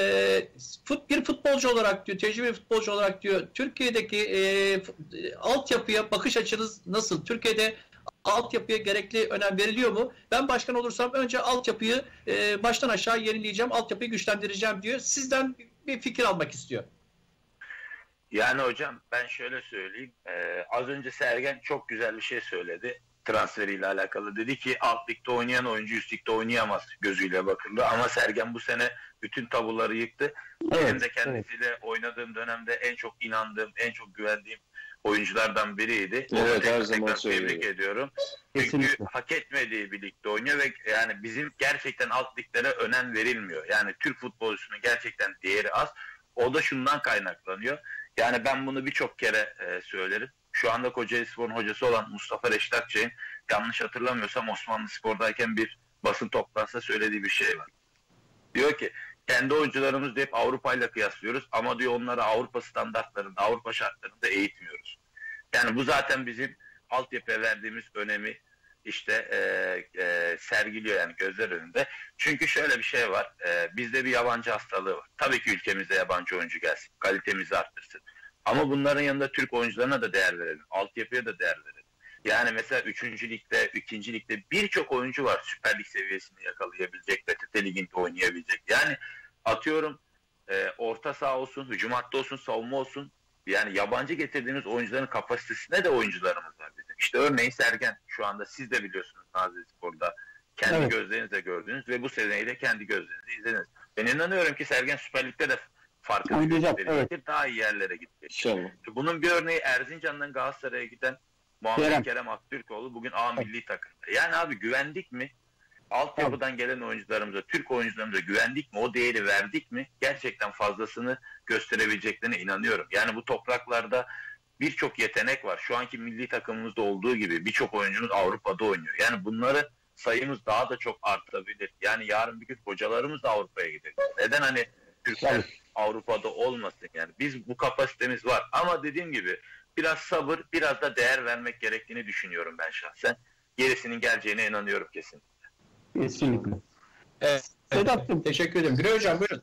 Bir futbolcu olarak diyor, tecrübeli futbolcu olarak diyor, Türkiye'deki altyapıya bakış açınız nasıl? Türkiye'de altyapıya gerekli önem veriliyor mu? Ben başkan olursam önce altyapıyı baştan aşağı yenileyeceğim, altyapıyı güçlendireceğim diyor. Sizden bir fikir almak istiyor. Yani hocam ben şöyle söyleyeyim. Az önce Sergen çok güzel bir şey söyledi. Transferiyle alakalı. Dedi ki alt ligde oynayan oyuncu üst ligde oynayamaz gözüyle bakıldı. Ama Sergen bu sene bütün tabuları yıktı. Benim de kendisiyle oynadığım dönemde en çok inandığım, en çok güvendiğim oyunculardan biriydi. Evet, her zaman tebrik ediyorum. Çünkü hak etmediği bir ligde oynuyor ve yani bizim gerçekten alt liglere önem verilmiyor. Yani Türk futbolcusunun gerçekten değeri az. O da şundan kaynaklanıyor. Yani ben bunu birçok kere söylerim. Şu anda Kocaelispor'un hocası olan Mustafa Reşit Akçay'ın, yanlış hatırlamıyorsam Osmanlıspor'dayken bir basın toplantısında söylediği bir şey var. Diyor ki kendi oyuncularımızı hep Avrupa ile kıyaslıyoruz ama diyor onları Avrupa standartlarında, Avrupa şartlarında eğitmiyoruz. Yani bu zaten bizim altyapıya verdiğimiz önemi işte sergiliyor yani gözler önünde. Çünkü şöyle bir şey var, bizde bir yabancı hastalığı var. Tabii ki ülkemize yabancı oyuncu gelsin, kalitemizi arttırsın. Ama bunların yanında Türk oyuncularına da değer verelim, altyapıya da değer verelim. Yani mesela 3. ligde, 2. ligde birçok oyuncu var Süper Lig seviyesini yakalayabilecek, PTT Ligi'nde oynayabilecek. Yani atıyorum orta saha olsun, hücum hattı olsun, savunma olsun. Yani yabancı getirdiğimiz oyuncuların kapasitesine de oyuncularımız var bizim. İşte örneğin Sergen, şu anda siz de biliyorsunuz Nazillispor'da kendi gözlerinizle gördünüz ve bu seneyi de kendi gözlerinizle izlediniz. Ben inanıyorum ki Sergen Süper Lig'de de farkını gösterecektir. Daha iyi yerlere gidecek. Bunun bir örneği Erzincan'dan Galatasaray'a giden Muhammed Kerem Aktürkoğlu bugün A milli takımda. Yani abi güvendik mi? Altyapıdan gelen oyuncularımıza, Türk oyuncularımıza güvendik mi? O değeri verdik mi? Gerçekten fazlasını gösterebileceklerine inanıyorum. Yani bu topraklarda birçok yetenek var. Şu anki milli takımımızda olduğu gibi birçok oyuncumuz Avrupa'da oynuyor. Yani bunları sayımız daha da çok artabilir. Yani yarın bir gün hocalarımız da Avrupa'ya gidebilir. Neden hani Türkler Avrupa'da olmasın yani? Biz bu kapasitemiz var. Ama dediğim gibi biraz sabır, biraz da değer vermek gerektiğini düşünüyorum ben şahsen. Gerisinin geleceğine inanıyorum kesinlikle. Kesinlikle. Evet. Sedat'cığım. Teşekkür ederim. Gülay Hocam buyurun.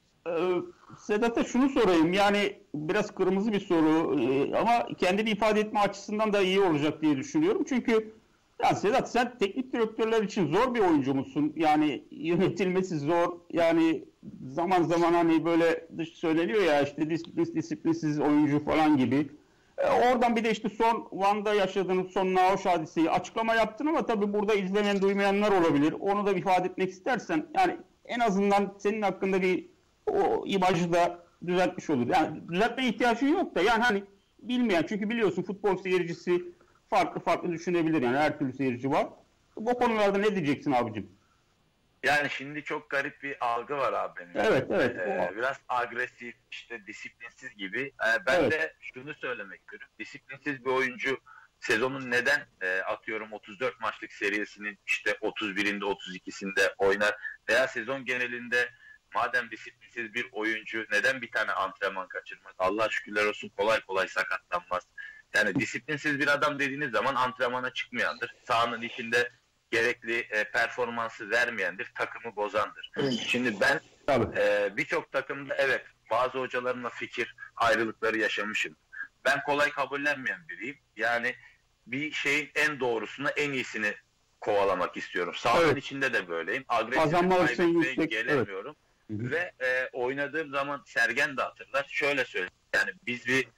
Sedat'a şunu sorayım. Yani biraz kırmızı bir soru ama kendini ifade etme açısından da iyi olacak diye düşünüyorum. Çünkü ya Sedat, sen teknik direktörler için zor bir oyuncu musun? Yani yönetilmesi zor. Yani zaman zaman hani böyle söyleniyor ya işte disiplinsiz oyuncu falan gibi. Oradan bir de işte son Van'da yaşadığınız son Naoş hadiseyi açıklama yaptın ama tabii burada izlemeyen duymayanlar olabilir. Onu da ifade etmek istersen yani en azından senin hakkında bir o imajı da düzeltmiş olur. Yani düzeltmeye ihtiyacın yok da yani hani bilmeyen, çünkü biliyorsun futbol seyircisi farklı düşünebilir yani, her türlü seyirci var. Bu konularda ne diyeceksin abicim? Yani şimdi çok garip bir algı var abi benim. Evet. Biraz agresif, işte disiplinsiz gibi. Ben de şunu söylemek istiyorum. Disiplinsiz bir oyuncu sezonun neden atıyorum 34 maçlık serisinin işte 31'inde 32'sinde oynar veya sezon genelinde madem disiplinsiz bir oyuncu neden bir tane antrenman kaçırmaz? Allah şükürler olsun kolay kolay sakatlanmaz. Yani disiplinsiz bir adam dediğiniz zaman antrenmana çıkmayandır. Sahanın içinde gerekli performansı vermeyendir. Takımı bozandır. Şimdi ben birçok takımda evet bazı hocalarımla fikir ayrılıkları yaşamışım. Ben kolay kabullenmeyen biriyim. Yani bir şeyin en doğrusunu, en iyisini kovalamak istiyorum. Sahanın içinde de böyleyim. Agresif gelemiyorum. Evet. Ve oynadığım zaman Sergen de hatırlar. Şöyle söyleyeyim. Yani biz bir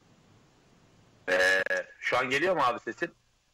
şu an geliyor mu abi sesin?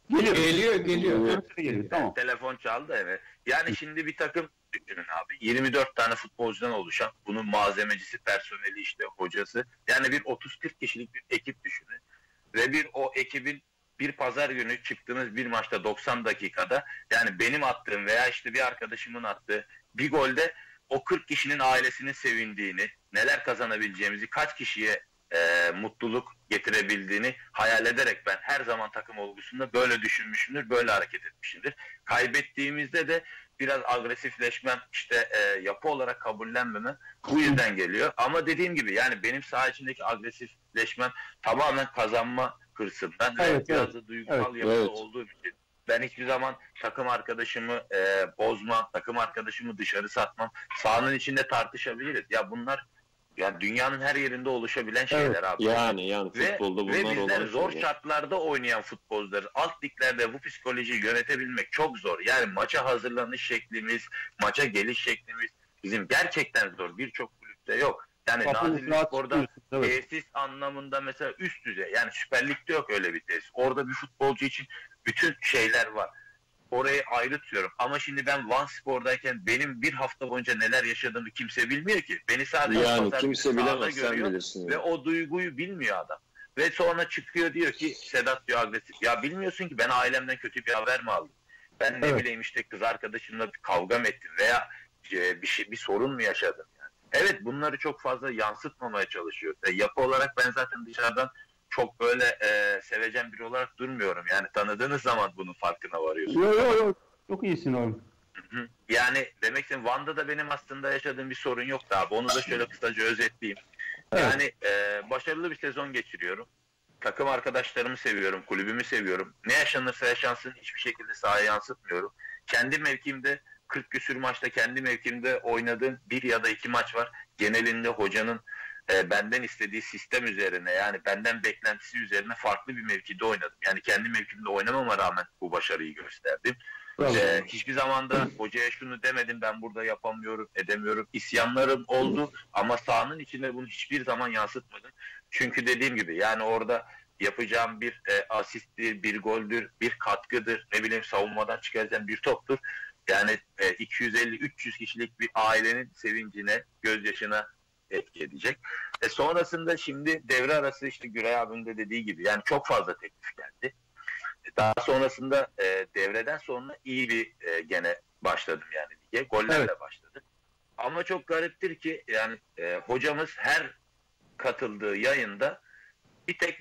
Geliyor. Tamam. Telefon çaldı evet. Yani şimdi bir takım düşünün abi. 24 tane futbolcudan oluşan, bunun malzemecisi, personeli işte hocası. Yani bir 30-40 kişilik bir ekip düşünün. Ve o ekibin bir pazar günü çıktığınız bir maçta 90 dakikada yani benim attığım veya işte bir arkadaşımın attığı bir golde o 40 kişinin ailesinin sevindiğini, neler kazanabileceğimizi, kaç kişiye mutluluk getirebildiğini hayal ederek ben her zaman takım olgusunda böyle düşünmüşümdür, böyle hareket etmişimdir. Kaybettiğimizde de biraz agresifleşmem, işte yapı olarak kabullenmemem bu yüzden geliyor. Ama dediğim gibi yani benim saha içindeki agresifleşmem tamamen kazanma hırsından ve biraz da duygusal yapıda olduğum için. Ben hiçbir zaman takım arkadaşımı bozmam, takım arkadaşımı dışarı satmam. Sahanın içinde tartışabiliriz. Ya bunlar yani dünyanın her yerinde oluşabilen şeyler abi. Yani futbolda bunlar ve bizler olan zor şeyler. Şartlarda oynayan futbolcuları alt liglerde bu psikolojiyi yönetebilmek çok zor. Yani maça hazırlanış şeklimiz, maça geliş şeklimiz bizim gerçekten zor. Birçok kulüpte yok. Yani Nazillispor'da tesis anlamında mesela üst düzey. Yani Süper Lig'de yok öyle bir tesis. Orada bir futbolcu için bütün şeyler var. Orayı ayrı tutuyorum. Ama şimdi ben Van Spor'dayken benim bir hafta boyunca neler yaşadığımı kimse bilmiyor ki. Beni sadece kimse bilemez, sen bilirsin. Ve o duyguyu bilmiyor adam. Ve sonra çıkıyor diyor ki Sedat diyor agresif. Ya bilmiyorsun ki ben ailemden kötü bir haber mi aldım? Ben ne bileyim işte kız arkadaşımla bir kavga mı ettim veya bir sorun mu yaşadım yani. Evet bunları çok fazla yansıtmamaya çalışıyor. Yapı olarak ben zaten dışarıdan çok böyle sevecen biri olarak durmuyorum. Yani tanıdığınız zaman bunun farkına varıyorsunuz. Yok. Çok iyisin oğlum. Yani demek ki Van'da da benim aslında yaşadığım bir sorun yoktu abi. Onu da şöyle kısaca özetleyeyim. Evet. Yani başarılı bir sezon geçiriyorum. Takım arkadaşlarımı seviyorum, kulübümü seviyorum. Ne yaşanırsa yaşansın hiçbir şekilde sahaya yansıtmıyorum. Kendi mevkimde 40 küsür maçta kendi mevkimde oynadığım bir ya da iki maç var. Genelinde hocanın benden istediği sistem üzerine yani benden beklentisi üzerine farklı bir mevkide oynadım. Yani kendi mevkimde oynamama rağmen bu başarıyı gösterdim. Hiçbir zaman da hocaya şunu demedim ben burada yapamıyorum, edemiyorum. İsyanlarım oldu ama sahanın içinde bunu hiçbir zaman yansıtmadım. Çünkü dediğim gibi yani orada yapacağım bir asisttir, bir goldür, bir katkıdır, ne bileyim savunmadan çıkaracağım bir toptur. Yani 250-300 kişilik bir ailenin sevincine, gözyaşına etki edecek. Sonrasında şimdi devre arası işte Güray abinin de dediği gibi yani çok fazla teklif geldi. Daha sonrasında devreden sonra iyi bir gene başladım yani lige. Gollerle başladım. Ama çok gariptir ki yani hocamız her katıldığı yayında bir tek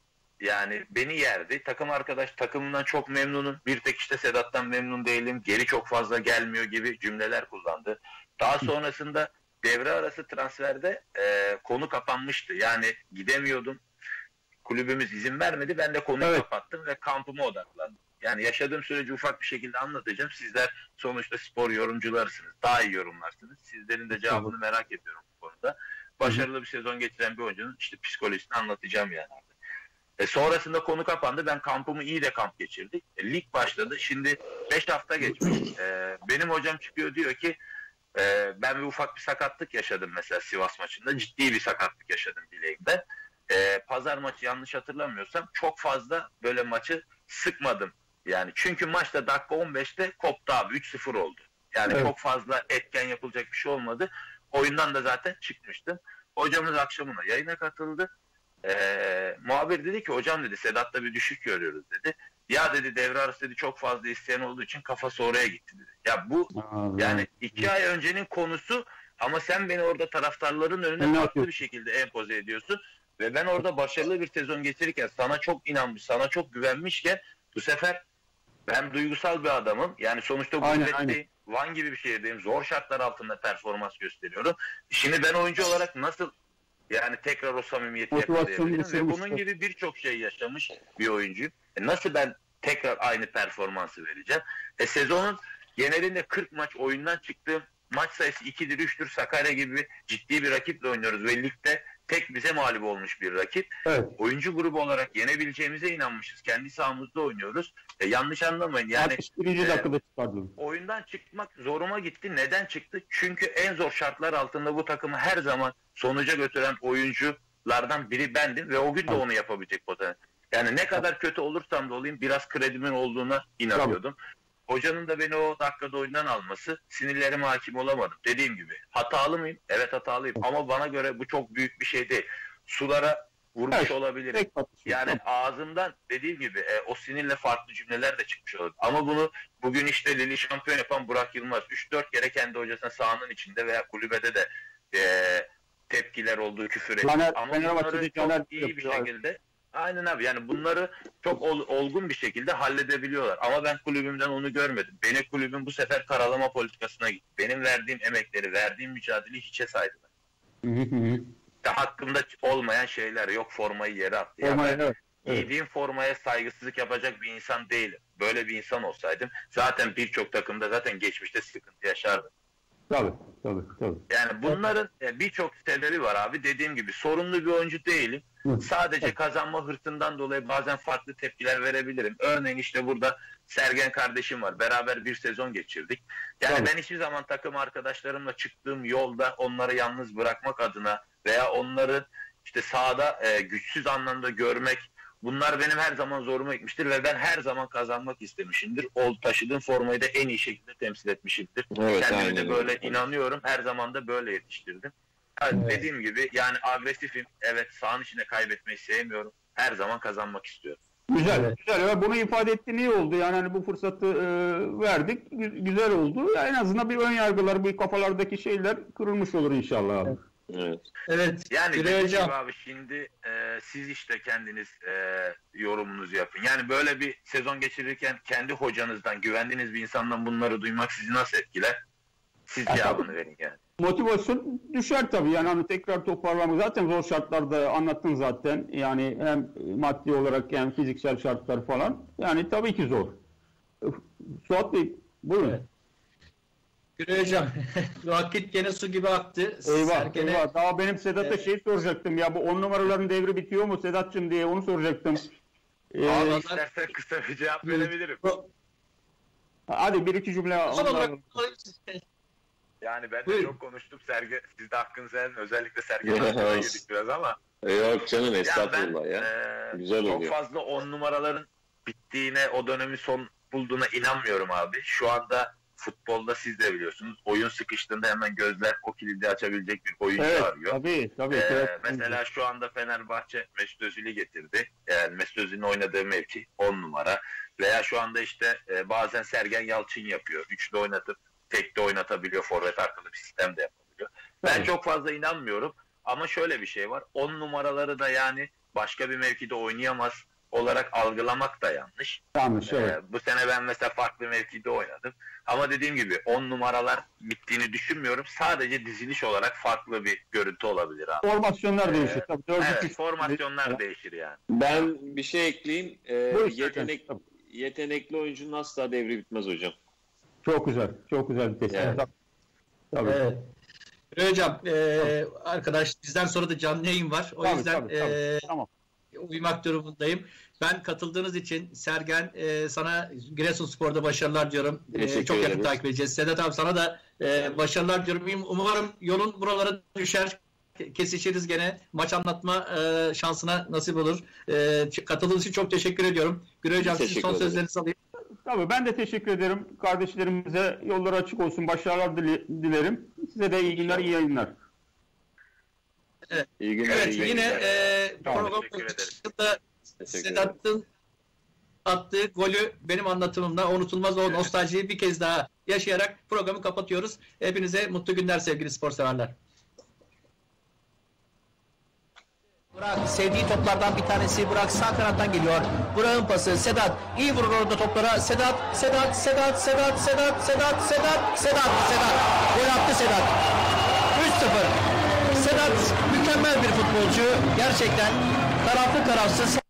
beni yerdi. Takım arkadaş takımından çok memnunum. Bir tek işte Sedat'tan memnun değilim. Geri çok fazla gelmiyor gibi cümleler kullandı. Daha sonrasında devre arası transferde konu kapanmıştı. Yani gidemiyordum. Kulübümüz izin vermedi. Ben de konuyu kapattım ve kampıma odaklandım. Yani yaşadığım süreci ufak bir şekilde anlatacağım. Sizler sonuçta spor yorumcularsınız. Daha iyi yorumlarsınız. Sizlerin de cevabını merak ediyorum bu konuda. Başarılı bir sezon geçiren bir oyuncunun işte psikolojisini anlatacağım yani. Sonrasında konu kapandı. Ben kampımı iyi de kamp geçirdik. Lig başladı. Şimdi 5 hafta geçmiş. Benim hocam çıkıyor diyor ki ben bir ufak bir sakatlık yaşadım mesela Sivas maçında. Ciddi bir sakatlık yaşadım bileğimde. Pazar maçı yanlış hatırlamıyorsam çok fazla böyle maçı sıkmadım. Yani çünkü maçta dakika 15'te koptu abi. 3-0 oldu. Yani çok fazla etken yapılacak bir şey olmadı. Oyundan da zaten çıkmıştım. Hocamız akşamına yayına katıldı. Muhabir dedi ki hocam dedi Sedat'ta bir düşük görüyoruz dedi. Ya dedi devre arası dedi çok fazla isteyen olduğu için kafası oraya gitti dedi. Ya bu yani 2 ay öncenin konusu ama sen beni orada taraftarların önüne farklı bir şekilde empoze ediyorsun. Ve ben orada başarılı bir sezon getirirken sana çok inanmış, sana çok güvenmişken bu sefer ben duygusal bir adamım. Yani sonuçta gurbette Van gibi bir şehirdeyim. Zor şartlar altında performans gösteriyorum. Şimdi ben oyuncu olarak nasıl Yani tekrar o samimiyeti Motivasyonu yakalayabilirim. Ve bunun gibi birçok şey yaşamış bir oyuncuyum. Nasıl ben tekrar aynı performansı vereceğim? Sezonun genelinde 40 maç oyundan çıktığım maç sayısı 2'dir 3'tür. Sakarya gibi ciddi bir rakiple oynuyoruz ve ligde tek bize mağlup olmuş bir rakip. Evet. Oyuncu grubu olarak yenebileceğimize inanmışız. Kendi sahamızda oynuyoruz. Yanlış anlamayın. Yani 61. dakikada çıkardım. Oyundan çıkmak zoruma gitti. Neden çıktı? Çünkü en zor şartlar altında bu takımı her zaman sonuca götüren oyunculardan biri bendim ve o gün de onu yapabilecek potansiyel. Yani ne kadar kötü olursam da olayım biraz kredimin olduğuna inanıyordum. Hocanın da beni o dakikada oyundan alması, sinirlerime hakim olamadım. Dediğim gibi hatalı mıyım? Evet hatalıyım ama bana göre bu çok büyük bir şey değil. Sulara vurmuş olabilirim. Yani ağzımdan dediğim gibi o sinirle farklı cümleler de çıkmış olabilir. Ama bunu bugün işte Lili şampiyon yapan Burak Yılmaz 3-4 kere kendi hocasına sahanın içinde veya kulübede de tepkiler olduğu, küfür etti. Ama bunları çok iyi bir şekilde aynen abi, yani bunları çok olgun bir şekilde halledebiliyorlar. Ama ben kulübümden onu görmedim. Beni kulübüm bu sefer karalama politikasına gitti. Benim verdiğim emekleri, verdiğim mücadeleyi hiçe saydılar. Hakkımda olmayan şeyler yok, formayı yere attı. Yani giydiğim formaya saygısızlık yapacak bir insan değilim. Böyle bir insan olsaydım zaten birçok takımda zaten geçmişte sıkıntı yaşardım. Tabii. Yani bunların birçok sebebi var abi. Dediğim gibi sorunlu bir oyuncu değilim. Sadece kazanma hırsından dolayı bazen farklı tepkiler verebilirim. Örneğin işte burada Sergen kardeşim var. Beraber bir sezon geçirdik. Yani ben hiçbir zaman takım arkadaşlarımla çıktığım yolda onları yalnız bırakmak adına veya onları işte sahada güçsüz anlamda görmek, bunlar benim her zaman zoruma gitmiştir ve ben her zaman kazanmak istemişimdir. Taşıdığım formayı da en iyi şekilde temsil etmişimdir. Evet, kendime de böyle inanıyorum. Her zaman da böyle yetiştirdim. Yani dediğim gibi yani agresifim. Evet, sahanın içinde kaybetmeyi sevmiyorum. Her zaman kazanmak istiyorum. Güzel. Bunu ifade ettiğin iyi oldu. Yani hani bu fırsatı verdik. Güzel oldu. Yani en azından bir ön yargılar, bir kafalardaki şeyler kırılmış olur inşallah abi. Evet. Yani dediğim gibi abi şimdi siz işte kendiniz yorumunuzu yapın. Yani böyle bir sezon geçirirken kendi hocanızdan, güvendiğiniz bir insandan bunları duymak sizi nasıl etkiler? Siz cevabını verin yani. Motivasyon düşer tabii. Yani hani tekrar toparlamak zaten zor şartlarda anlattın zaten. Yani hem maddi olarak hem fiziksel şartlar falan. Yani tabii ki zor. Suat Bey buyurun. Evet. Güray Hocam, vakit gene su gibi aktı. Eyvah. Daha benim Sedat'a soracaktım ya, bu 10 numaraların devri bitiyor mu Sedat'cığım diye onu soracaktım. Abi istersen kısa bir cevap verebilirim. Hadi bir iki cümle. Yani ben de çok konuştum. Siz de hakkınızı verin. Özellikle Sergen'e girdik biraz ama. Yok canım, estağfurullah ya. Güzel oluyor. Çok fazla 10 numaraların bittiğine, o dönemin son bulduğuna inanmıyorum abi. Şu anda futbolda siz de biliyorsunuz. Oyun sıkıştığında hemen gözler o kilidi açabilecek bir oyuncu arıyor. Tabii. Mesela şu anda Fenerbahçe Mesut Özil'i getirdi. Yani Mesut Özil'in oynadığı mevki 10 numara. Veya şu anda işte bazen Sergen Yalçın yapıyor. Üçlü oynatıp tek de oynatabiliyor. Forvet arkalı bir sistem de yapabiliyor. Ben çok fazla inanmıyorum. Ama şöyle bir şey var. 10 numaraları da yani başka bir mevkide oynayamaz olarak algılamak da yanlış. Evet. Bu sene ben mesela farklı mevkide oynadım. Ama dediğim gibi 10 numaralar bittiğini düşünmüyorum. Sadece diziliş olarak farklı bir görüntü olabilir abi. Formasyonlar değişir. Tabii, formasyonlar değişir yani. Ben bir şey ekleyeyim. Yetenekli oyuncunun asla devri bitmez hocam. Çok güzel bir tespit. Evet. Tabii. Evet. Hocam, arkadaş bizden sonra da canlı yayın var. O yüzden tamam. Uyumak durumundayım. Ben katıldığınız için Sergen, sana Giresunspor'da başarılar diyorum. Çok yakın takip edeceğiz. Sedat abi sana da başarılar diyorum. Umarım yolun buralara düşer. Kesişiriz gene. Maç anlatma şansına nasip olur. Katıldığınız için çok teşekkür ediyorum. Güray Hocam, sizin son sözlerinizi alayım. Tabii, ben de teşekkür ederim. Kardeşlerimize yolları açık olsun. Başarılar dilerim. Size de iyi günler, iyi yayınlar. Evet. İyi günler, yine program başında Sedat'ın attığı golü benim anlatımımla unutulmaz o nostaljiyi bir kez daha yaşayarak programı kapatıyoruz. Hepinize mutlu günler sevgili spor severler. Burak sevdiği toplardan bir tanesi. Burak sağ kanattan geliyor. Burak'ın pası. Sedat iyi vurur orada toplara. Sedat. Gol attı Sedat. 3-0. Sedat mükemmel mükemmel bir futbolcu. Gerçekten taraflı tarafsız.